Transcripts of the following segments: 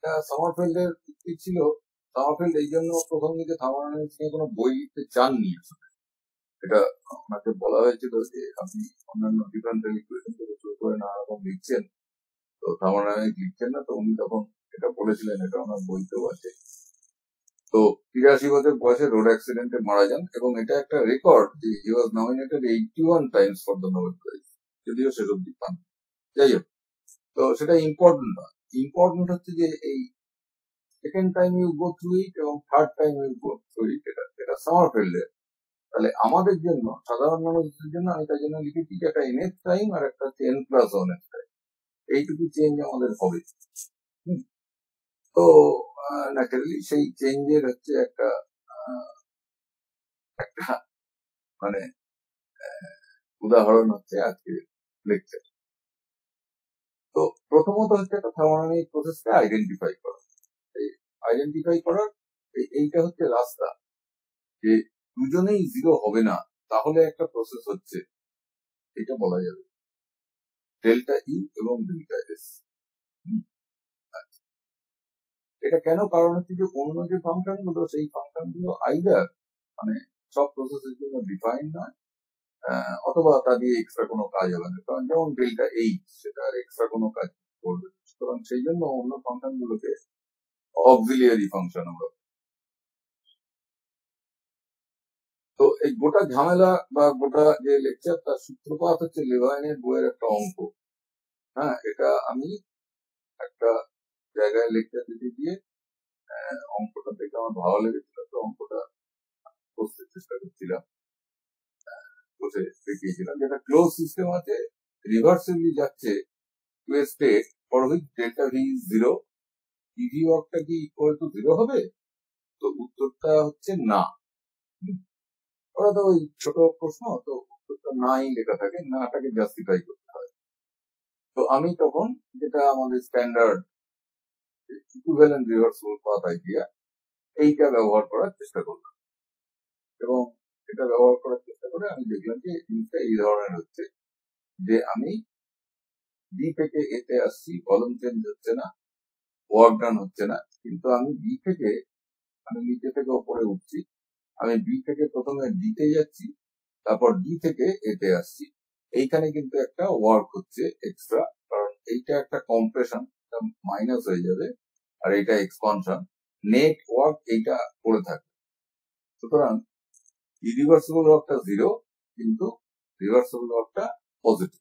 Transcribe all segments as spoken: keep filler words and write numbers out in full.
এটা সামারফিল্ডের কি ছিল, সামারফিল্ড এই জন্য প্রথম দিকে থার্মোডাইনামিক্স নিয়ে কোনো বই লিখতে চাননি আসলে। এটা ওনাকে বলা হয়েছিল যে আপনি অন্যান্য ডিফারেন্সিয়াল ইকুয়েশন থেকে শুরু করে নানা রকম লিখছেন, তো থার্মোডাইনামিক্স লিখছেন না, তো উনি তখন এটা বলেছিলেন, এটা ওনার বইতেও আছে। তো তিরাশি বছর বয়সে রোড অ্যাক্সিডেন্টে মারা যান, এবং এটা একটা রেকর্ড যে he was nominated eighty one times for the Nobel prize, যদিও শেষ অব্দি পান। যাই হোক, তো সেটা ইম্পর্টেন্ট নয়, ইম্পর্টেন্ট হচ্ছে যে এই second time you go through it এবং third time you go through it, এটা এটা সামারফিল্ডের। তাহলে আমাদের জন্য, সাধারণ মানুষদের জন্য আমি তাই জন্য লিখেছি যে একটা এন এফ টাইম আর একটা হচ্ছে N plus one F time, এইটুকু চেঞ্জ আমাদের হবে। হুম, তো ন্যাচারালি সেই চেঞ্জের হচ্ছে একটা আহ, একটা মানে উদাহরণ হচ্ছে আজকে লেকচার। তো প্রথমত হচ্ছে একটা থার্মোডাইনামিক প্রসেসকে আইডেন্টিফাই করা। এই আইডেন্টিফাই করার এই- এইটা হচ্ছে রাস্তা, যে দুজনেই জিরো হবে না তাহলে একটা প্রসেস হচ্ছে, এটা বলা যাবে ডেল্টা ই এবং ডেল্টা এস। এটা কেন? কারণ হচ্ছে যে অন্য যে ফাংশন গুলো, সেই ফাংশন গুলো আইদার মানে সব প্রসেসের জন্য ডিফাইন নয়, আহ, অথবা তা দিয়ে এক্সট্রা কোনো কাজ হবে না। কারণ যেমন ডেল্টা এইচ, সেটা এক্সট্রা কোনো কাজ করবে না। সুতরাং সেই জন্য অন্য ফাংশন গুলোকে অক্সিলিয়ারি ফাংশন আমরা। তো এই গোটা ঝামেলা বা গোটা যে লেকচার, তার সূত্রপাত হচ্ছে লেভাইনের বইয়ের একটা অঙ্ক। হ্যাঁ, এটা আমি একটা জায়গায় লেকচার দিতে গিয়ে আহ, অঙ্কটা দেখে আমার ভালো লেগেছিল, তো অঙ্কটা বুঝতে চেষ্টা করছিলাম, বসে দেখিয়েছিলাম। যেটা ক্লোজ সিস্টেম আছে, রিভার্সিবলি যাচ্ছে to a state for which delta V is zero, ইভি ওয়ার্কটা কি ইকুয়াল টু জিরো হবে? তো উত্তরটা হচ্ছে না। হুম, ওরা তো ওই ছোট প্রশ্ন, তো উত্তরটা নাই লেখা থাকে, নাটাকে জাস্টিফাই করতে হয়। তো আমি তখন, যেটা আমাদের standard equivalent reversible path idea, এইটা ব্যবহার করার চেষ্টা করলাম, এবং এটা ব্যবহার করার চেষ্টা করে আমি দেখলাম যে জিনিসটা এই ধরনের হচ্ছে যে আমি বি থেকে এতে আসছি, কলম চেঞ্জ হচ্ছে না, ওয়ার্ক ডান হচ্ছে না, কিন্তু আমি বি থেকে, আমি নিচে থেকে ওপরে উঠছি, আমি বি থেকে প্রথমে ডিতে যাচ্ছি, তারপর ডি থেকে এতে আসছি। এইখানে কিন্তু একটা ওয়ার্ক হচ্ছে এক্সট্রা, কারণ এইটা একটা কম্প্রেশন, মাইনাস হয়ে যাবে, আর এইটা এক্সপানশন, নেট ওয়ার্ক এইটা করে থাকে। সুতরাং ইরিভার্সিবল ওয়ার্কটা জিরো, কিন্তু রিভার্সিবল ওয়ার্কটা পজিটিভ।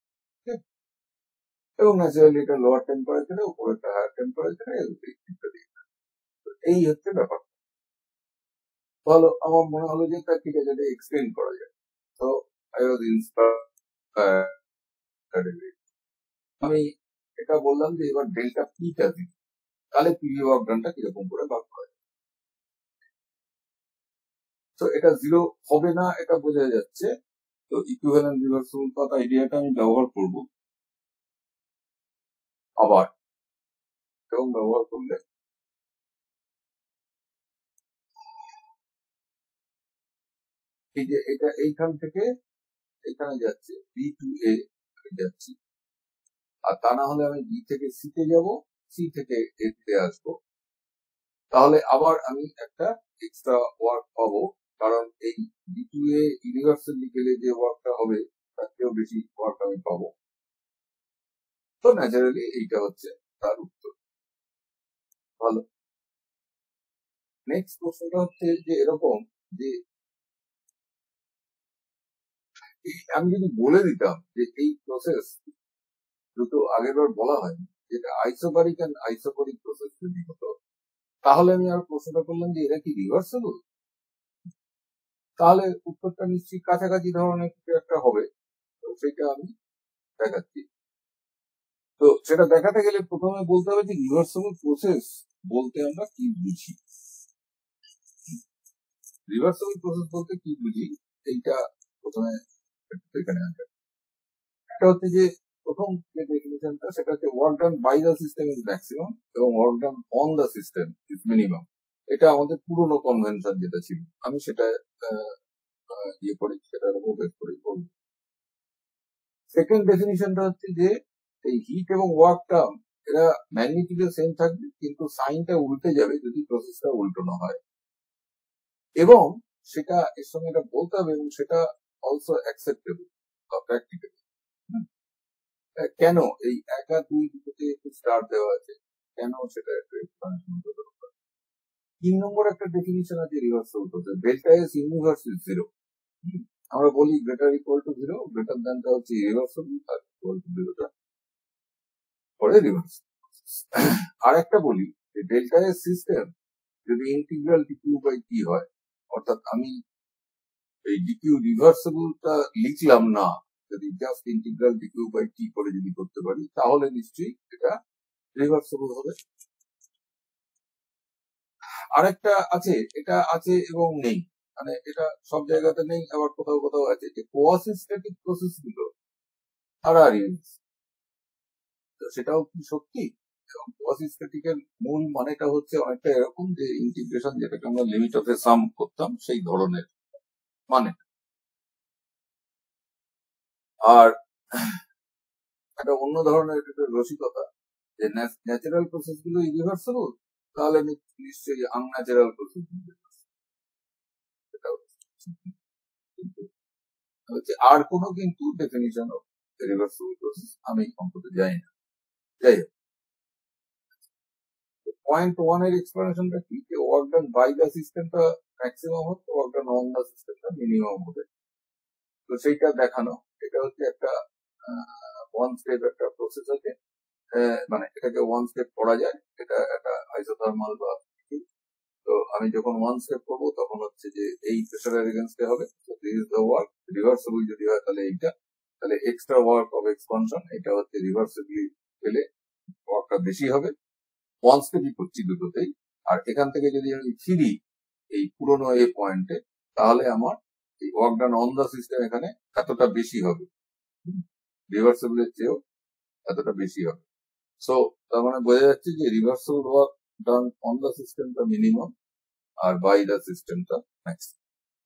এবং ন্যাচারালি এটা লোয়ার টেম্পারেচারে, উপরে একটা হায়ার টেম্পারেচারে, ইত্যাদি। এই হচ্ছে ব্যাপার। ভালো, আমার মনে হলো যে তা ঠিক আছে, এটা এক্সপ্লেন করা যায়। তো আই ওয়াজ ইন্সপায়ার্ড। আমি এটা বললাম যে এবার ডেল্টা পিটা দিই, তাহলে পিভি ওয়ার্ক ডানটা কিরকম করে ভাগ করা যায়। তো এটা জিরো হবে না, এটা বোঝা যাচ্ছে। তো ইকুইভ্যালেন্ট রিভার্সিবল পাথ আইডিয়াটা আমি ব্যবহার করব আবার, এবং ব্যবহার করলে এই যে এটা এইখান থেকে এখানে যাচ্ছে, বি টু এ যাচ্ছি, আর তা না হলে আমি বি থেকে সি তে যাব, সি থেকে এ তে আসবো, তাহলে আবার আমি একটা এক্সট্রা ওয়ার্ক পাবো, কারণ এই বি টু এ ইউনিভার্সালি গেলে যে ওয়ার্কটা হবে তার থেকেও বেশি ওয়ার্ক আমি পাবো। তো ন্যাচারালি এইটা হচ্ছে তার উত্তর। ভালো, নেক্সট প্রশ্নটা হচ্ছে যে এরকম যে আমি যদি বলে দিতাম যে এই প্রসেস দুটো আগের বার বলা হয়নি, যেটা আইসোবারিক এন্ড আইসোবারিক প্রসেস যদি হতো, তাহলে আমি আর প্রশ্নটা করলাম যে এরা কি রিভার্সেবল, তাহলে উত্তরটা নিশ্চয়ই কাছাকাছি ধরনের কিছু একটা হবে। তো সেটা আমি দেখাচ্ছি। তো সেটা দেখাতে গেলে প্রথমে বলতে হবে যে রিভার্সেবল প্রসেস বলতে আমরা কি বুঝি। রিভার্সেবল প্রসেস বলতে কি বুঝি, এইটা প্রথমে এখানে আসবে। এটা হচ্ছে যে প্রথম যে ডেফিনেশনটা, সেটা হচ্ছে work done by the system is maximum এবং work done on the system is minimum. এটা আমাদের পুরনো কনভেনশন যেটা ছিল, আমি সেটা আহ, আহ, ইয়ে করি, সেটার উপর বেস করে বলবো। সেকেন্ড ডেফিনিশনটা হচ্ছে যে এই হিট এবং ওয়ার্ক টার্ম এরা ম্যাগনিটিউডে সেম থাকবে কিন্তু সাইনটা উল্টে যাবে যদি প্রসেসটা উল্টানো হয়, এবং সেটা এর সঙ্গে এটা বলতে হবে এবং সেটা অলসো অ্যাকসেপ্টেবল বা প্র্যাকটিক্যাল। কেন এই এক আর দুই দুটোতে একটু স্টার দেওয়া আছে, কেন সেটা একটু এক্সপ্লেনেশন করতে দরকার। তিন নম্বর একটা ডেফিনিশন আছে reversible process, delta S universe is zero. আমরা বলি greater equal to zero, greater দ্যানটা হচ্ছে ইরিভার্সিবল, আর ইকুয়াল টু জিরোটা পরে রিভার্সিবল। আর একটা বলি যে ডেল্টা এস সিস্টেম যদি ইন্টিগ্রাল ডিকিউ বাই টি হয়, অর্থাৎ আমি এই ডিকিউ রিভার্সিবলটা লিখলাম না, যদি just integral d Q by T করে যদি করতে পারি তাহলে নিশ্চয়ই এটা রিভার্সিবল হবে। আরেকটা আছে, এটা আছে এবং নেই, মানে এটা সব জায়গাতে নেই, আবার কোথাও কোথাও আছে, যে কোয়াসিস্ট্যাটিক প্রসেস গুলো তারা সেটাও কি সত্যি। এবং কোয়াসিস্ট্যাটিক এর মূল মানেটা হচ্ছে অনেকটা এরকম যে ইন্টিগ্রেশন যেটাকে আমরা লিমিট অফ এ সাম করতাম সেই ধরনের মানে। আর একটা অন্য ধরনের একটা রসিকতা যে ন্যাচারাল প্রসেস গুলো ইরিভার্সিবল, তাহলে নিশ্চয়ই আনন্যাচারাল প্রসেস হচ্ছে। আর কোনো কিন্তু ডেফিনিশন অফ রিভার্সিবল প্রসেস আমি অন্তত জানি না। যাই হোক, পয়েন্ট ওয়ান এর এক্সপ্লেনেশনটা কি, যে ওয়ার্ক ডান বাই দ্য সিস্টেমটা ম্যাক্সিমাম হবে, ওয়ার্ক ডান অন দ্য সিস্টেমটা মিনিমাম হবে। তো সেইটা দেখানো, এটা হচ্ছে একটা ওয়ান স্টেপ একটা প্রসেস আছে, মানে এটাকে ওয়ান স্টেপ করা যায়, এটা একটা আইসোথার্মাল বা। তো আমি যখন ওয়ান স্টেপ করবো তখন হচ্ছে যে এই প্রেসারের এগেনস্টে হবে, this is the work. Reversible যদি হয় তাহলে এইটা, তাহলে এক্সট্রা ওয়ার্ক অফ এক্সপানশন, এটা হচ্ছে রিভার্সিবলি পেলে ওয়ার্কটা বেশি হবে। ওয়ান স্টেপই করছি দুটোতেই। আর এখান থেকে যদি আমি ফিরি এই পুরোনো এই পয়েন্টে, তাহলে আমার এই work done on the system এখানে এতটা বেশি হবে, রিভার্সিবলের চেয়েও এতটা বেশি হবে। সো তার মানে বোঝা যাচ্ছে যে reversible work done on the সিস্টেমটা মিনিমাম আর বাই দ্য সিস্টেমটা ম্যাক্সিমাম।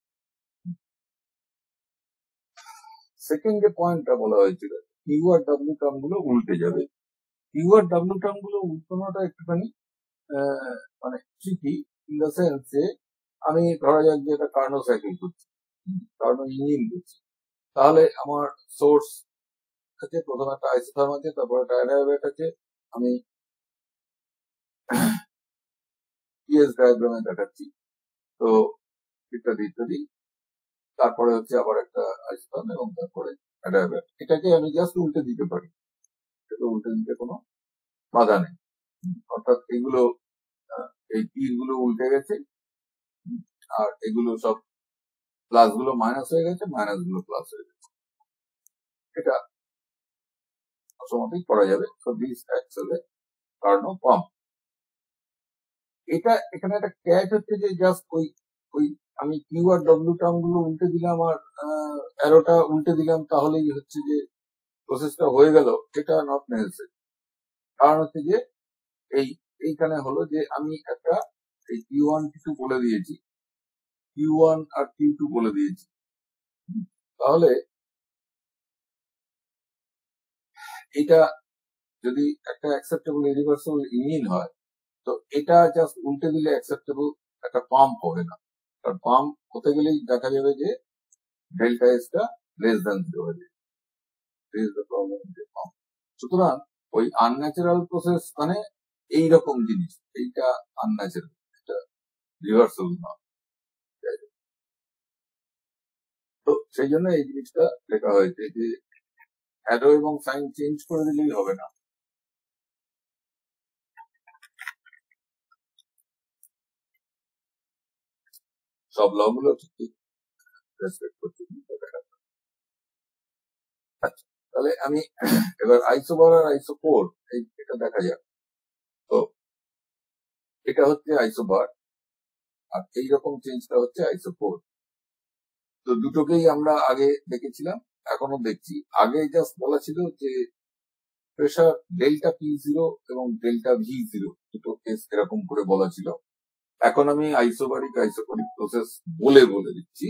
সেকেন্ড যে পয়েন্টটা বলা হয়েছিল, কিউ আর ডাব্লিউ টার্ম গুলো উল্টে যাবে। কিউ আর ডাব্লিউ টার্ম গুলো উল্টানোটা একটুখানি মানে ট্রিকি, ইন দ্য সেন্স যে আমি ধরা যাক যে এটা কার্নো সাইকেল করছি, কার্নো ইঞ্জিন করছি, তাহলে আমার সোর্স আছে, প্রথমে একটা আইসোথার্ম আছে, তারপরে একটা অ্যাডায়াবেট আছে, আমি পিএস ডায়াগ্রামে দেখাচ্ছি, তো ইত্যাদি ইত্যাদি। তারপরে হচ্ছে আবার একটা আইসোথার্ম এবং তারপরে অ্যাডায়াবেট, এটাকে আমি জাস্ট উল্টে দিতে পারি, এটা উল্টে দিতে কোনো বাধা নেই। অর্থাৎ এগুলো এই তীর গুলো উল্টে গেছে, আর এগুলো সব প্লাস গুলো মাইনাস হয়ে গেছে, মাইনাস গুলো প্লাস হয়ে গেছে, এটা অটোমেটিক করা যাবে। তো দিস অ্যাকচুয়ালি কার্নো পাম্প। এটা এখানে একটা ক্যাচ হচ্ছে যে জাস্ট ওই ওই আমি কিউ আর ডব্লিউ টার্ম গুলো উল্টে দিলাম আর অ্যারোটা উল্টে দিলাম তাহলেই হচ্ছে যে প্রসেসটা হয়ে গেল, এটা নট নেসেসারি। কারণ হচ্ছে যে এই এইখানে হলো যে আমি একটা এই কিউ ওয়ান কিউ টু বলে দিয়েছি, কিউ ওয়ান আর কিউ টু বলে দিয়েছি, তাহলে এটা যদি একটা অ্যাকসেপ্টেবল ইরিভার্সিবল ইঞ্জিন হয়, তো এটা জাস্ট উল্টে দিলে অ্যাকসেপ্টেবল একটা পাম্প হবে না। কারণ পাম্প হতে গেলেই দেখা যাবে যে ডেল্টা এসটা লেস দ্যান জিরো হয়ে যাবে। সুতরাং ওই আনন্যাচারাল প্রসেস মানে এইরকম জিনিস, এইটা আনন্যাচারাল, এটা রিভার্সিবল না। তো সেই জন্য এই জিনিসটা লেখা হয়েছে যে অ্যারো এবং সাইন চেঞ্জ করে দিলেই হবে না। সব ল গুলো ঠিক রেসপেক্ট করছি। আচ্ছা, তাহলে আমি এবার আইসোবার আর আইসোকোর এটা দেখা যাক। তো এটা হচ্ছে আইসোবার আর এইরকম চেঞ্জটা হচ্ছে আইসোকোর। তো দুটোকেই আমরা আগে দেখেছিলাম, এখনো দেখছি। আগে জাস্ট বলা ছিল যে প্রেসার ডেল্টা পি জিরো এবং ডেল্টা ভি জিরো দুটো কেস এরকম করে বলা ছিল। এখন আমি আইসোবারিক আইসোকোরিক প্রসেস বলে বলে দিচ্ছি।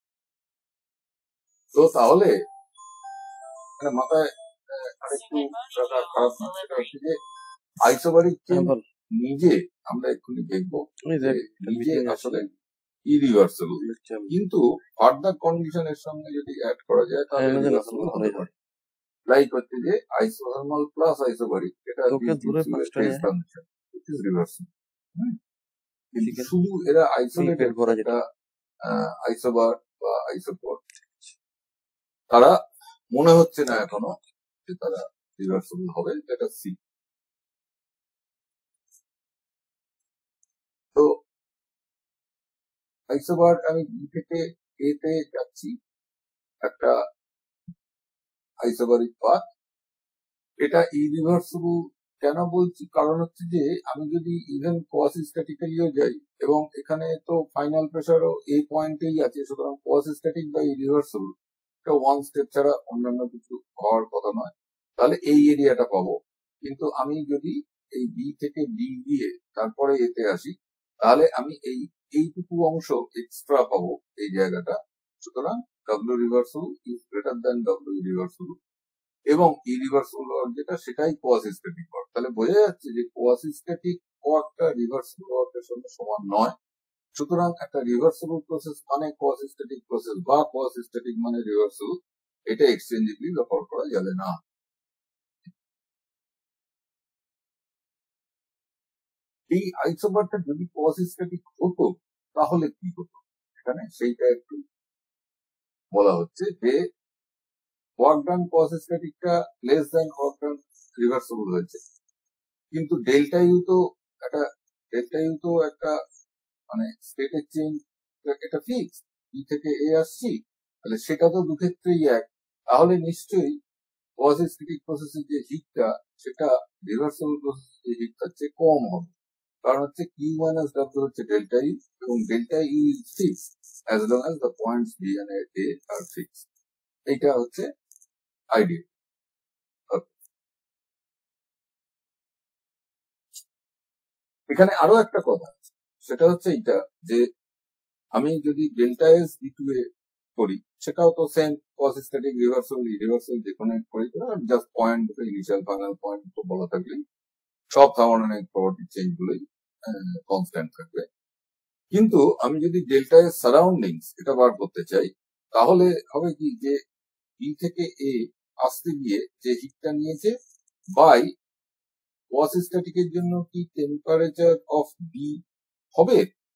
তো তাহলে মাথায় আরেকটু খারাপ না, সেটা হচ্ছে যে আইসোবারিক হ্যাঁ চেন বল নিজে আমরা এক্ষুনি দেখবো ওই যে দেখ একটা নিজে মিটিং আছে আসলে ইরিভার্সেবল, দেখছি আমি। কিন্তু ফার্দার কন্ডিশনের সঙ্গে যদি অ্যাড করা যায় হ্যাঁ তাহলে না জানি রিভার্সেবল ভালো হতে ভালোই পারে। হয় লাইক হচ্ছে যে আইসোথার্মাল প্লাস আইসোবারিক, এটা তোকে ধরে পাঁচটা ফেজ নিয়ে ট্রানজিশন ইট ইজ রিভার্সেবল। কিন্তু চিকেন শুধু এরা ওই পেট আইসোলেটেড ভরা একটা যেটা আইসোবার বা আইসোপর, তারা মনে হচ্ছে না এখনো যে তারা রিভার্সেবল হবে, এটা সি। তো আইসোবার আমি বি থেকে এ তে যাচ্ছি একটা আইসোবারিক পাথ, এটা ইরিভার্সিবল কেন বলছি, কারণ হচ্ছে যে আমি যদি ইভেন কোয়াসিস্ট্যাটিক্যালিও যাই এবং এখানে তো ফাইনাল প্রেসারও এই পয়েন্টেই আছে, সুতরাং কোয়াসিস্ট্যাটিক বা ইরিভার্সিবল এটা ওয়ান স্টেপ ছাড়া অন্যান্য কিছু হওয়ার কথা নয়, তাহলে এই এরিয়াটা পাবো। কিন্তু আমি যদি এই বি থেকে ডি দিয়ে তারপরে এতে আসি, তাহলে আমি এই এইটুকু অংশ এক্সট্রা পাবো এই জায়গাটা। সুতরাং W reversible is greater than W reversible, এবং ইরিভার্সিবল ওয়ার্ক যেটা সেটাই কোয়াসিস্ট্যাটিক ওয়ার্ক। তাহলে বোঝা যাচ্ছে যে কোয়াসিস্ট্যাটিক ওয়ার্কটা রিভার্সিবল ওয়ার্কের সঙ্গে সমান নয়। সুতরাং একটা রিভার্সিবল প্রসেস মানে কোয়াসিস্ট্যাটিক প্রসেস বা কোয়াসিস্ট্যাটিক মানে রিভার্সিবল, এটা এক্সচেঞ্জেবলি ব্যবহার করা যাবে না। এই আইসোবারটা যদি কোয়াসিস্ট্যাটিক হতো তাহলে কি হতো, এখানে সেইটা একটু বলা হচ্ছে যে ওয়ার্ক ডান কোয়াসিস্ট্যাটিকটা less than work done reversible হয়েছে, কিন্তু ডেল্টা ইউ তো একটা ডেল্টা ইউ তো একটা মানে স্টেটের চেঞ্জ, এটা ফিক্স বি থেকে এ আসছি, তাহলে সেটা তো দুক্ষেত্রেই এক। তাহলে নিশ্চয়ই কোয়াসিস্ট্যাটিক প্রসেসের যে হিটটা সেটা রিভার্সিবল প্রসেসের যে হিট তার চেয়ে কম হবে, কারণ হচ্ছে কিউ মাইনাস ডাব্লিউ হচ্ছে ডেল্টা ইউ, এবং delta U is fix as long as the points B and A are fix. এইটা হচ্ছে আইডিয়া। এখানে আরো একটা কথা আছে, সেটা হচ্ছে এইটা যে আমি যদি delta S D to A করি, সেটাও তো সেম কোয়াসিস্ট্যাটিক রিভার্সিবল রিভার্সিবল যে কোনো করি, just point initial final point তো বলা থাকলে সব থার্মোডাইনামিক প্রপার্টি চেঞ্জ গুলোই কনস্ট্যান্ট থাকবে। কিন্তু আমি যদি ডেল্টা এর সারাউন্ডিংস এটা বার করতে চাই, তাহলে হবে কি যে বি থেকে এ আসতে গিয়ে যে হিটটা নিয়েছে বাই কোয়াসিস্ট্যাটিকের জন্য কি টেম্পারেচার অফ বি হবে।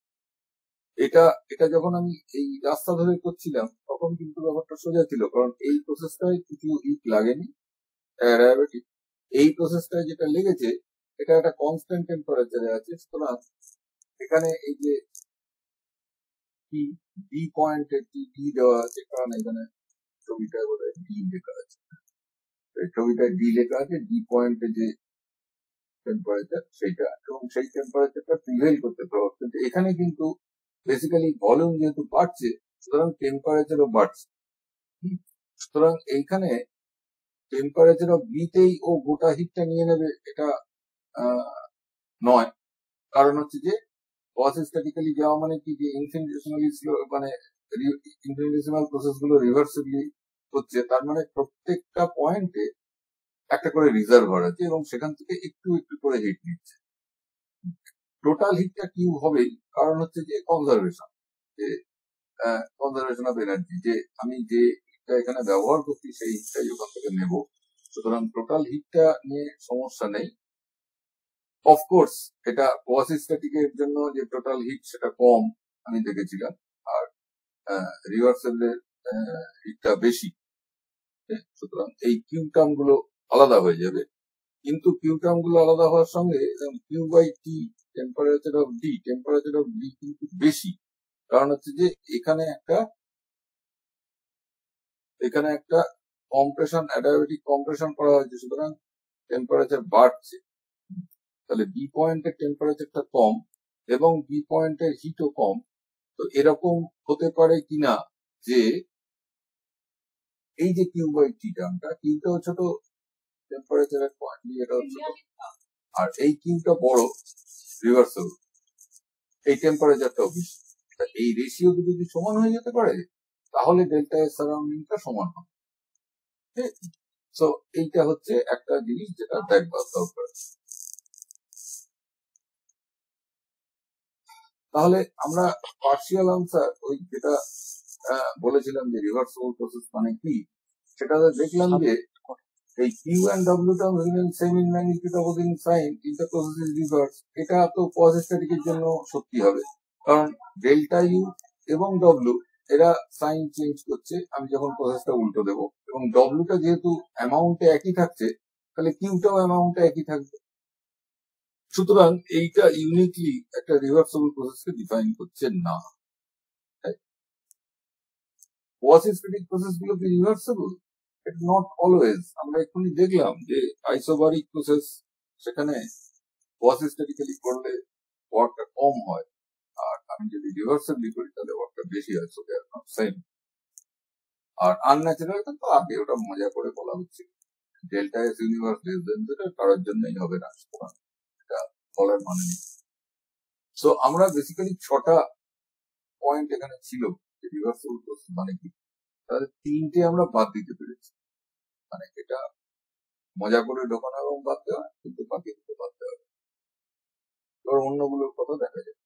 এটা এটা যখন আমি এই রাস্তা ধরে করছিলাম তখন কিন্তু ব্যাপারটা সোজা ছিল, কারণ এই প্রসেসটায় কিছু হিট লাগেনি ডায়াবেটিক, এই প্রসেসটায় যেটা লেগেছে এটা একটা কনস্ট্যান্ট টেম্পারেচারে আছে। সুতরাং এখানে এই যে টি ডি পয়েন্টে টি ডি দেওয়া আছে, কারণ এখানে ছবিটায় বোধ হয় ডি লেখা আছে, এই ছবিটায় ডি লেখা আছে, ডি পয়েন্টে যে টেম্পারেচার সেইটা, এবং সেই টেম্পারেচারটা প্রিভেইল করতে পারবো। কিন্তু এখানে কিন্তু বেসিক্যালি ভলিউম যেহেতু বাড়ছে, সুতরাং টেম্পারেচারও বাড়ছে। সুতরাং এইখানে টেম্পারেচার অফ বিতেই ও গোটা হিটটা নিয়ে নেবে এটা নয়, কারণ হচ্ছে যে কোয়াসিস্ট্যাটিক্যালি যাওয়া মানে কি যে ইনফিনিটেশনালি স্লো মানে ইনফিনিটেশনাল প্রসেস গুলো রিভার্সিবলি হচ্ছে, তার মানে প্রত্যেকটা পয়েন্টে একটা করে রিজার্ভার আছে এবং সেখান থেকে একটু একটু করে হিট নিচ্ছে। টোটাল হিটটা কিউ হবেই, কারণ হচ্ছে যে কনজারভেশন, যে কনজারভেশন অফ এনার্জি, যে আমি যে হিটটা এখানে ব্যবহার করছি সেই হিটটাই ওখান থেকে নেব। সুতরাং টোটাল হিটটা নিয়ে সমস্যা নেই। অফকোর্স এটা কোয়াসিস্ট্যাটিকের জন্য যে টোটাল হিট সেটা কম আমি দেখেছিলাম, আর রিভার্সেবলের হিটটা বেশি, সুতরাং এই কিউ টার্ম গুলো আলাদা হয়ে যাবে। কিন্তু কিউ টার্ম গুলো আলাদা হওয়ার সঙ্গে Q by T temperature of D temperature of D কিন্তু বেশি, কারণ হচ্ছে যে এখানে একটা এখানে একটা কম্প্রেশন অ্যাডায়াবেটিক কম্প্রেশন করা হয়েছে, সুতরাং টেম্পারেচার বাড়ছে। তাহলে বি পয়েন্টের টেম্পারেচারটা কম এবং বি পয়েন্টের হিটও কম। তো এরকম হতে পারে কিনা যে এই যে কিউ বাই টি টার্মটা, কিউটাও ছোট, টেম্পারেচারের পয়েন্ট এটাও ছোট, আর এই কিউটা বড় রিভার্সেবল, এই টেম্পারেচারটাও বেশি। এই রেশিও যদি সমান হয়ে যেতে পারে তাহলে ডেল্টা এর সারাউন্ডিংটা সমান হবে। তো এইটা হচ্ছে একটা জিনিস যেটা দেখবার দরকার। তাহলে আমরা পার্শিয়াল আনসার ওই যেটা আহ, বলেছিলাম যে রিভার্সিবল প্রসেস মানে কি, সেটাতে দেখলাম যে এই Q and W terms remain same in magnitude opposing sign in the process is reverse. এটা তো কোয়াজিস্ট্যাটিকের জন্য সত্যি হবে, কারণ ডেল্টা ইউ এবং ডব্লিউ এরা সাইন চেঞ্জ করছে আমি যখন প্রসেসটা উল্টো দেবো, এবং ডব্লিউটা যেহেতু অ্যামাউন্টে একই থাকছে তাহলে কিউটাও অ্যামাউন্টে একই থাকবে। সুতরাং এইটা ইউনিকলি একটা রিভার্সিবল প্রসেসকে ডিফাইন করছে না। কোয়াজিস্ট্যাটিক প্রসেস গুলো কি রিভার্সিবল? It not always. আমরা এক্ষুনি দেখলাম যে আইসোবারিক প্রসেস, সেখানে কোয়াজিস্ট্যাটিক্যালি করলে ওয়ার্কটা কম হয়, আর আমি যদি রিভার্সিবলি করি তাহলে ওয়ার্কটা বেশি হয়, so they are not same. আর আনন্যাচারাল তো আগে ওটা মজা করে বলা হচ্ছে, delta S universe less than যেটা কারোর জন্যই হবে না, সুতরাং এটা বলার মানে নেই। সো আমরা বেসিক্যালি ছটা পয়েন্ট এখানে ছিল রিভার্সিবল প্রসেস মানে কি, তাহলে তিনটে আমরা বাদ দিতে পেরেছি। মানে এটা মজা করে ঢোকানো এবং বাদ দেওয়া, কিন্তু বাকি দুটো বাদ দেওয়া। এবার অন্যগুলোর কথা দেখা যায়।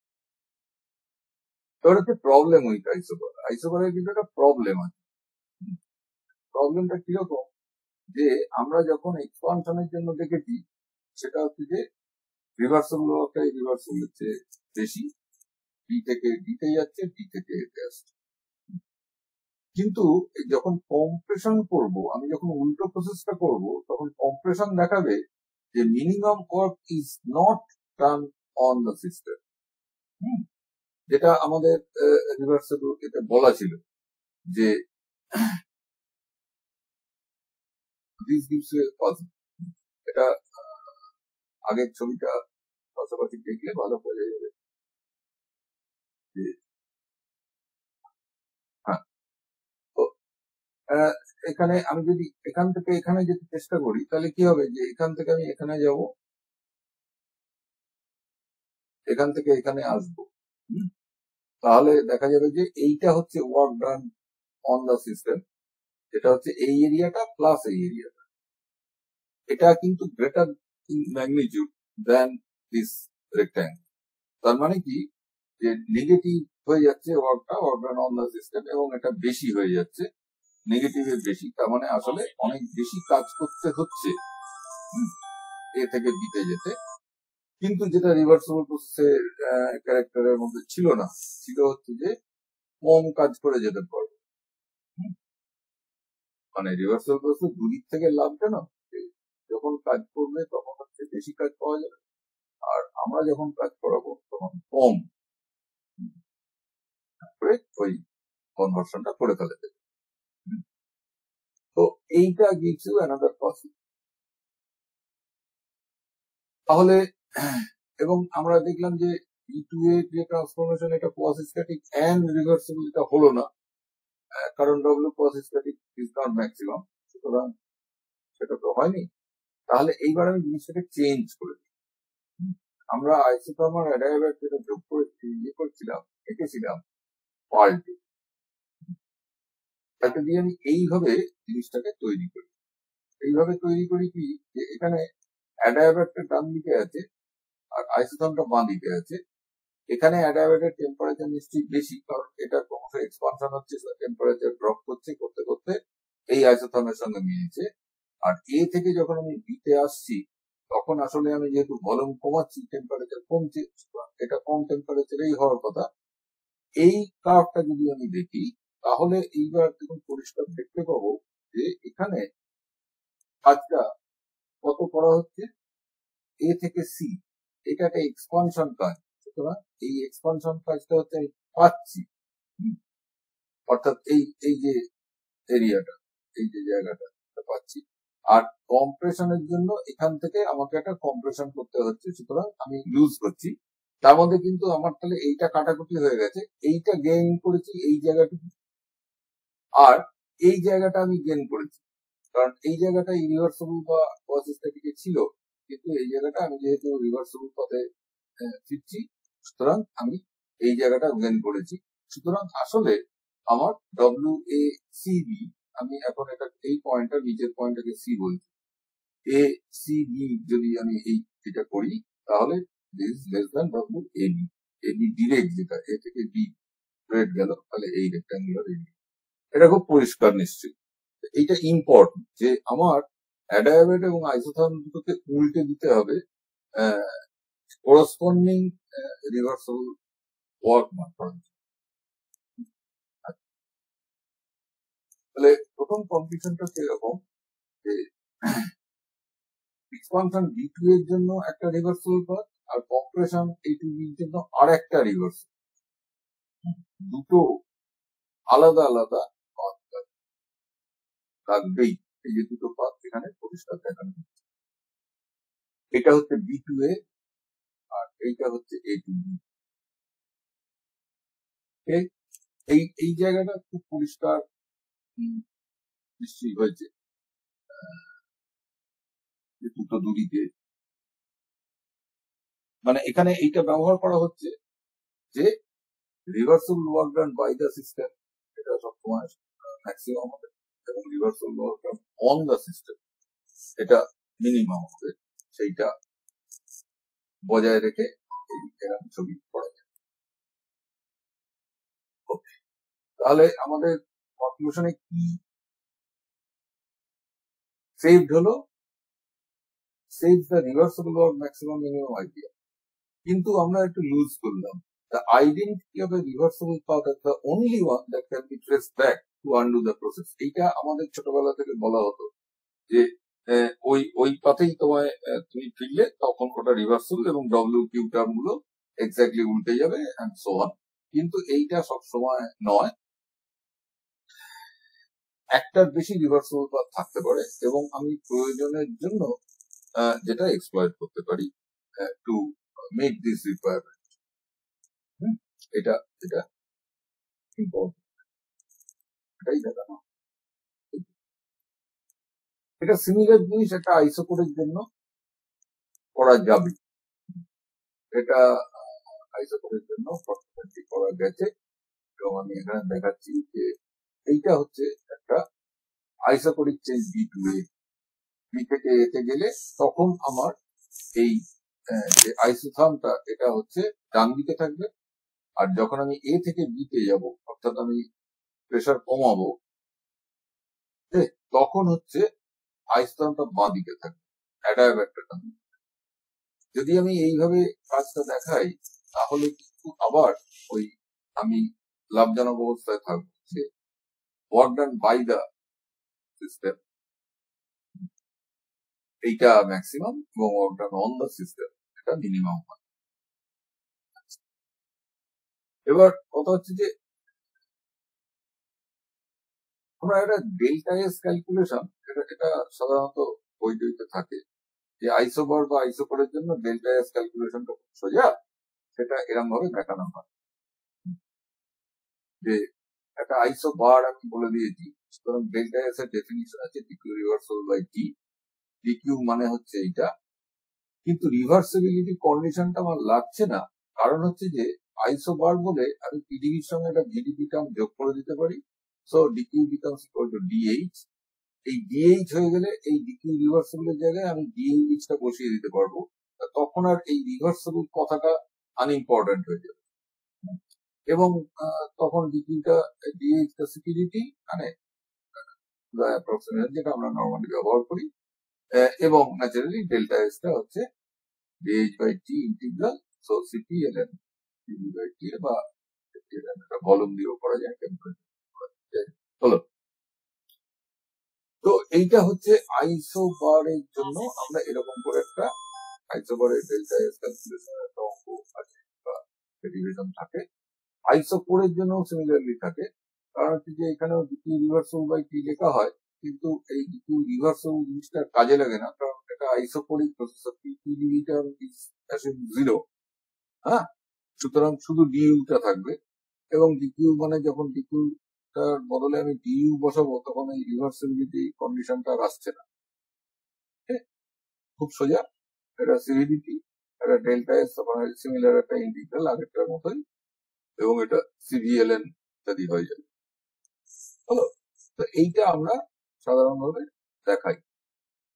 এবার হচ্ছে প্রবলেম উইথ আইসোবার। আইসোবারের কিন্তু একটা প্রবলেম আছে। প্রবলেমটা কিরকম, যে আমরা যখন এক্সপানশনের জন্য দেখেছি সেটা হচ্ছে যে রিভার্সিবল ওয়ার্কটাই রিভার্সিবল হচ্ছে বেশি, বি থেকে ডিতে যাচ্ছে, ডি থেকে এতে আসছে। কিন্তু যখন কম্প্রেশন করব, আমি যখন উল্টো প্রসেসটা করব, তখন কম্প্রেশন দেখাবে যে minimum work is not done on the system, যেটা আমাদের রিভার্সিবল এটা বলা ছিল যে দিস গিভস এ পজিটিভ। এটা আগের ছবিটা পাশাপাশি দেখলে ভালো বোঝা যাবে যে হ্যাঁ। তো আহ, এখানে আমি যদি এখান থেকে এখানে যেতে চেষ্টা করি তাহলে কি হবে, যে এখান থেকে আমি এখানে যাব, এখান থেকে এখানে আসবো, হুম, তাহলে দেখা যাবে যে এইটা হচ্ছে work done on the system, যেটা হচ্ছে এই এরিয়াটা প্লাস এই এরিয়াটা, এটা কিন্তু greater in magnitude than this rectangle. তার মানে কি, যে নেগেটিভ হয়ে যাচ্ছে ওয়ার্কটা, work done on the system, এবং এটা বেশি হয়ে যাচ্ছে, নেগেটিভের বেশি, তার মানে আসলে অনেক বেশি কাজ করতে হচ্ছে এ থেকে বিতে যেতে। কিন্তু যেটা রিভার্সিবল প্রসেসের ক্যারেক্টারের মধ্যে ছিল না, ছিল হচ্ছে যে কম কাজ করে যেতে পারবে। মানে রিভার্সিবল প্রসেস দুদিক থেকে লাভ কেন, যখন কাজ করবে তখন হচ্ছে বেশি কাজ পাওয়া যাবে, আর আমরা যখন কাজ করাবো তখন কম করে ওই কনভার্সনটা করে ফেলে দেবে। তো এইটা গিভস ইউ অ্যানাদার প্রসেস। তাহলে এবং আমরা দেখলাম যে ই টু এর যে ট্রান্সফরমেশন, এটা কোয়াসিস্ট্যাটিক এন্ড রিভার্সিবল এটা হলো না, কারণ W quasistatic is not maximum, সুতরাং সেটা তো হয়নি। তাহলে এইবার আমি জিনিসটাকে চেঞ্জ করে দিই। আমরা আইসোথার্মাল অ্যাডায়াবার যেটা যোগ করে ইয়ে করছিলাম, এঁকেছিলাম পাল্টে, তাকে দিয়ে আমি এইভাবে জিনিসটাকে তৈরি করি। এইভাবে তৈরি করি কি, যে এখানে অ্যাডায়াবারটা ডান দিকে আছে আর আইসোথার্মটা বাঁ দিকে আছে। এখানে অ্যাডায়াবারের টেম্পারেচার নিশ্চয়ই বেশি, কারণ এটা ক্রমশ এক্সপানশন হচ্ছে, টেম্পারেচার ড্রপ করছে, করতে করতে এই আইসোথার্মের সঙ্গে মিলেছে। আর এ থেকে যখন আমি বিতে আসছি, তখন আসলে আমি যেহেতু ভলিউম কমাচ্ছি, টেম্পারেচার কমছে, এটা কম টেম্পারেচারেই হওয়ার কথা। এই কার্ভটা যদি আমি দেখি, তাহলে এইবার দেখুন পরিষ্কার দেখতে পাবো যে এখানে কাজটা কত করা হচ্ছে, এ থেকে সি, এটা একটা এক্সপানশন কাজ, সুতরাং এই এক্সপানশন কাজটা হচ্ছে আমি পাচ্ছি, অর্থাৎ এই এই যে এরিয়াটা, এই যে জায়গাটা পাচ্ছি। আর কম্প্রেশনের জন্য এখান থেকে আমাকে একটা কম্প্রেশন করতে হচ্ছে, সুতরাং আমি লুজ করছি। তার মধ্যে কিন্তু আমার তাহলে এইটা কাটাকুটি হয়ে গেছে, এইটা গেইন করেছি এই জায়গাটুকু, আর এই জায়গাটা আমি গেইন করেছি, কারণ এই জায়গাটা রিভার্সিবল বা কোয়াসিস্ট্যাটিকে ছিল, কিন্তু এই জায়গাটা আমি যেহেতু রিভার্সিবল পথে ফিরছি, সুতরাং আমি এই জায়গাটা গেইন করেছি। সুতরাং আসলে আমার ডব্লিউ এ সি বি, আমি এখন এটা এই পয়েন্টটা নিচের পয়েন্টটাকে সি বলছি, এ সি বি যদি আমি এই এটা করি, তাহলে this less than W A B. A B direct যেটা এ থেকে বি স্ট্রেট গেল, তাহলে এই রেক্টাঙ্গুলার এবি, এটা খুব পরিষ্কার নিশ্চয়ই। এইটা ইম্পর্টেন্ট যে আমার অ্যাডায়াবেট এবং আইসোথার্ম দুটোকে উল্টে দিতে হবে করসপন্ডিং রিভার্সেবল ওয়ার্ক মান করার জন্য। তাহলে প্রথম কম্পিটিশনটা কিরকম যে এক্সপানশন বি টু এর জন্য একটা রিভার্সেবল পাথ আর কম্প্রেশন এ টু বির জন্য আর একটা রিভার্সেবল, দুটো আলাদা আলাদা পাথ থাকবেই। এই যে দুটো পাথ এখানে পরিষ্কার দেখানো হচ্ছে, এটা হচ্ছে বি টু এ আর এইটা হচ্ছে এ টু বি। এই এই জায়গাটা খুব পরিষ্কার নিশ্চয়ই হয়েছে যে দুটো দূরিতে, মানে এখানে এইটা ব্যবহার করা হচ্ছে যে reversible work done by the system, এটা সবসময় ম্যাক্সিমাম হবে, এবং reversible work done on the system এটা মিনিমাম হবে, সেইটা বজায় রেখে এরকম ছবি করা যায়। ওকে, তাহলে আমাদের কনক্লুশনে কি সেভড হলো? Save the reversible work maximum minimum idea, কিন্তু আমরা একটু লুজ করলাম। The identity of a reversible path is the only one that can be traced back to undo the process. এইটা আমাদের ছোটবেলা থেকে বলা হতো যে ওই ওই পাথেই তোমায় তুমি ফিরলে তখন ওটা রিভার্সেবল এবং ডব্লিউ কিউ টার্ম গুলো এক্স্যাক্টলি উল্টে যাবে এন্ড সো অন। কিন্তু এইটা সব সময় নয়, একটার বেশি রিভার্সেবল পাথ থাকতে পারে এবং আমি প্রয়োজনের জন্য যেটা এক্সপ্লয়েট করতে পারি টু মেক দিস রিকোয়ারমেন্ট। এটা এটা ইম্পর্টেন্ট, এটাই দেখানো। এটা সিমিলার জিনিস একটা আইসোকোডের জন্য করা যাবে, এটা আইসোকোডের জন্য করা গেছে এবং আমি এখানে দেখাচ্ছি যে এইটা হচ্ছে একটা isochoric change B to A, B থেকে এতে গেলে তখন আমার এই যে আইসোথার্মটা এটা হচ্ছে ডান দিকে থাকবে, আর যখন আমি এ থেকে বি তে যাব অর্থাৎ আমি প্রেসার কমাবো তখন হচ্ছে আইসোথার্মটা বাঁ দিকে থাকবে, অ্যাডায়াবেটটা। যদি আমি এইভাবে কাজটা দেখাই তাহলে কিন্তু আবার ওই আমি লাভজনক অবস্থায় থাকবো যে work done by the system এইটা ম্যাক্সিমাম এবং work done on the system এটা মিনিমাম হয়। এবার কথা হচ্ছে যে আমরা একটা ডেল্টা এস ক্যালকুলেশন, এটা এটা সাধারণত বই বইতে থাকে যে আইসোবার বা আইসোকোডের জন্য ডেল্টা এস ক্যালকুলেশনটা সোজা, সেটা এরকম ভাবে দেখানো হয় যে একটা আইসো বার আমি বলে দিয়েছি, সুতরাং ডেল্টা এস এর ডেফিনিশন আছে dQ reversible by T, dQ মানে হচ্ছে এইটা, কিন্তু রিভার্সিবিলিটি কন্ডিশনটা আমার লাগছে না, কারণ হচ্ছে যে আইসো বার বলে আমি পিডিবির সঙ্গে একটা ভিডিপি টার্ম যোগ করে দিতে পারি, so dQ becomes equal to dH. এই ডিএইচ হয়ে গেলে এই ডিকিউ রিভার্সেবলের জায়গায় আমি ডিএইচটা বসিয়ে দিতে পারবো, তখন আর এই রিভার্সেবল কথাটা আনইম্পর্টেন্ট হয়ে যাবে এবং তখন ডিকিউটা ডিএইচটা সিকিউরিটি মানে অ্যাপ্রক্সিমেট যেটা আমরা নর্মালি ব্যবহার করি, এবং ন্যাচারালি ডেল্টা এসটা হচ্ছে dH by T integral, so Cp ln dV by T বা একটা ভলিউম দিয়েও করা যায়, হলো। তো এইটা হচ্ছে আইসো বারের জন্য আমরা এরকম করে একটা আইসো বারের ডেল্টা এস ক্যালকুলেশন একটা অঙ্ক আছে বা ডেরিভেশন থাকে, আইসো কোডের জন্য সিমিলারলি থাকে, কারণ হচ্ছে যে এখানেও ডিকিউ রিভার্সেবল বাই টি লেখা হয়, কিন্তু এই ডিকিউ রিভার্সেবল জিনিসটা কাজে লাগে না, কারণ এটা আইসোকোডিক প্রসেসর পিডিবিটা জিরো, হ্যাঁ, সুতরাং শুধু ডিইউটা থাকবে এবং ডিকিউ মানে যখন ডিকিউ তার বদলে আমি ডিইউ বসাবো তখন এই রিভার্সিবিলিটি কন্ডিশনটা আর আসছে না, খুব সোজা। এটা সিভিডিটি, এটা ডেল্টা এস সিমিলার একটা ইন্টিগ্রাল আগেরটার মতোই, এবং এটা সিভিএলএন ইত্যাদি হয়ে যাবে, হলো। তো এইটা আমরা সাধারণভাবে দেখাই।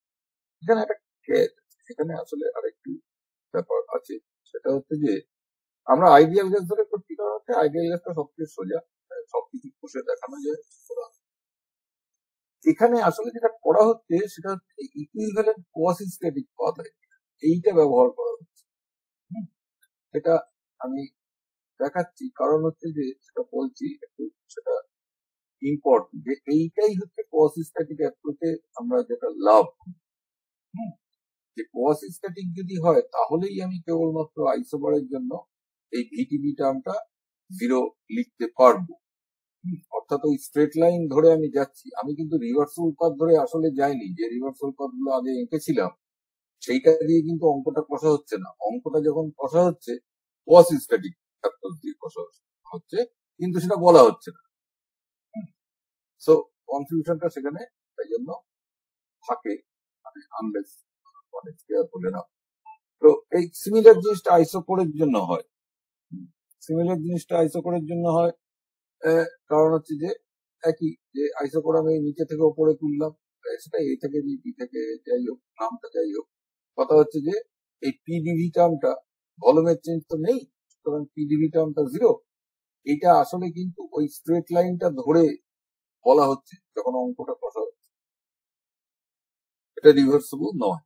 এখানে একটা এখানে আসলে আরেকটি ব্যাপার আছে, সেটা হচ্ছে যে আমরা আইডিয়াল গ্যাস ধরে করছি, কারণ হচ্ছে আইডিয়াল গ্যাসটা সবচেয়ে সোজা, আহ, সবকিছু কষে দেখানো যায়। সুতরাং এখানে আসলে যেটা করা হচ্ছে সেটা হচ্ছে ইকুইভ্যালেন্ট কোয়াসিস্ট্যাটিক পাথ, এইটা ব্যবহার করা হচ্ছে। হুম, সেটা আমি দেখাচ্ছি, কারণ হচ্ছে যে সেটা বলছি একটু, সেটা ইম্পর্টেন্ট যে এইটাই হচ্ছে কোয়াসিস্ট্যাটিক অ্যাপ্রোচে আমরা যেটা লাভ। হুম, যে কোয়াসিস্ট্যাটিক যদি হয় তাহলেই আমি কেবলমাত্র আইসোবারের জন্য এই ভিটিভি টার্মটা জিরো লিখতে পারবো। হুম, অর্থাৎ ওই স্ট্রেট লাইন ধরে আমি যাচ্ছি, আমি কিন্তু রিভার্সাল পাথ ধরে আসলে যাইনি। যে রিভার্সাল পাথ গুলো আগে এঁকেছিলাম সেইটা দিয়ে কিন্তু অঙ্কটা কষা হচ্ছে না। অঙ্কটা যখন কষা হচ্ছে কোয়াসিস্ট্যাটিক অ্যাপ্রোচ দিয়ে কষা হচ্ছে, কিন্তু সেটা বলা হচ্ছে না। সো কনফিউশনটা সেখানে তাই জন্য থাকে, মানে আনলেস অনেক ক্লিয়ার করলে না। তো এই সিমিলার জিনিসটা আইসোকোরের জন্য হয়। সিমিলার জিনিসটা আইসোকোরের জন্য হয় আহ, কারণ হচ্ছে যে একই, যে আইসোকোর আমি নিচে থেকে উপরে তুললাম, আহ, সেটা এ থেকে বি, বি থেকে যাই হোক, নামটা যাই হোক, কথা হচ্ছে যে এই পিডিভি টার্মটা ভলিউমের চেঞ্জ তো নেই, সুতরাং পিডিভি টার্মটা জিরো। এটা আসলে কিন্তু ওই স্ট্রেট লাইনটা ধরে বলা হচ্ছে যখন অঙ্কটা কষা হচ্ছে, এটা রিভার্সিবল নয়।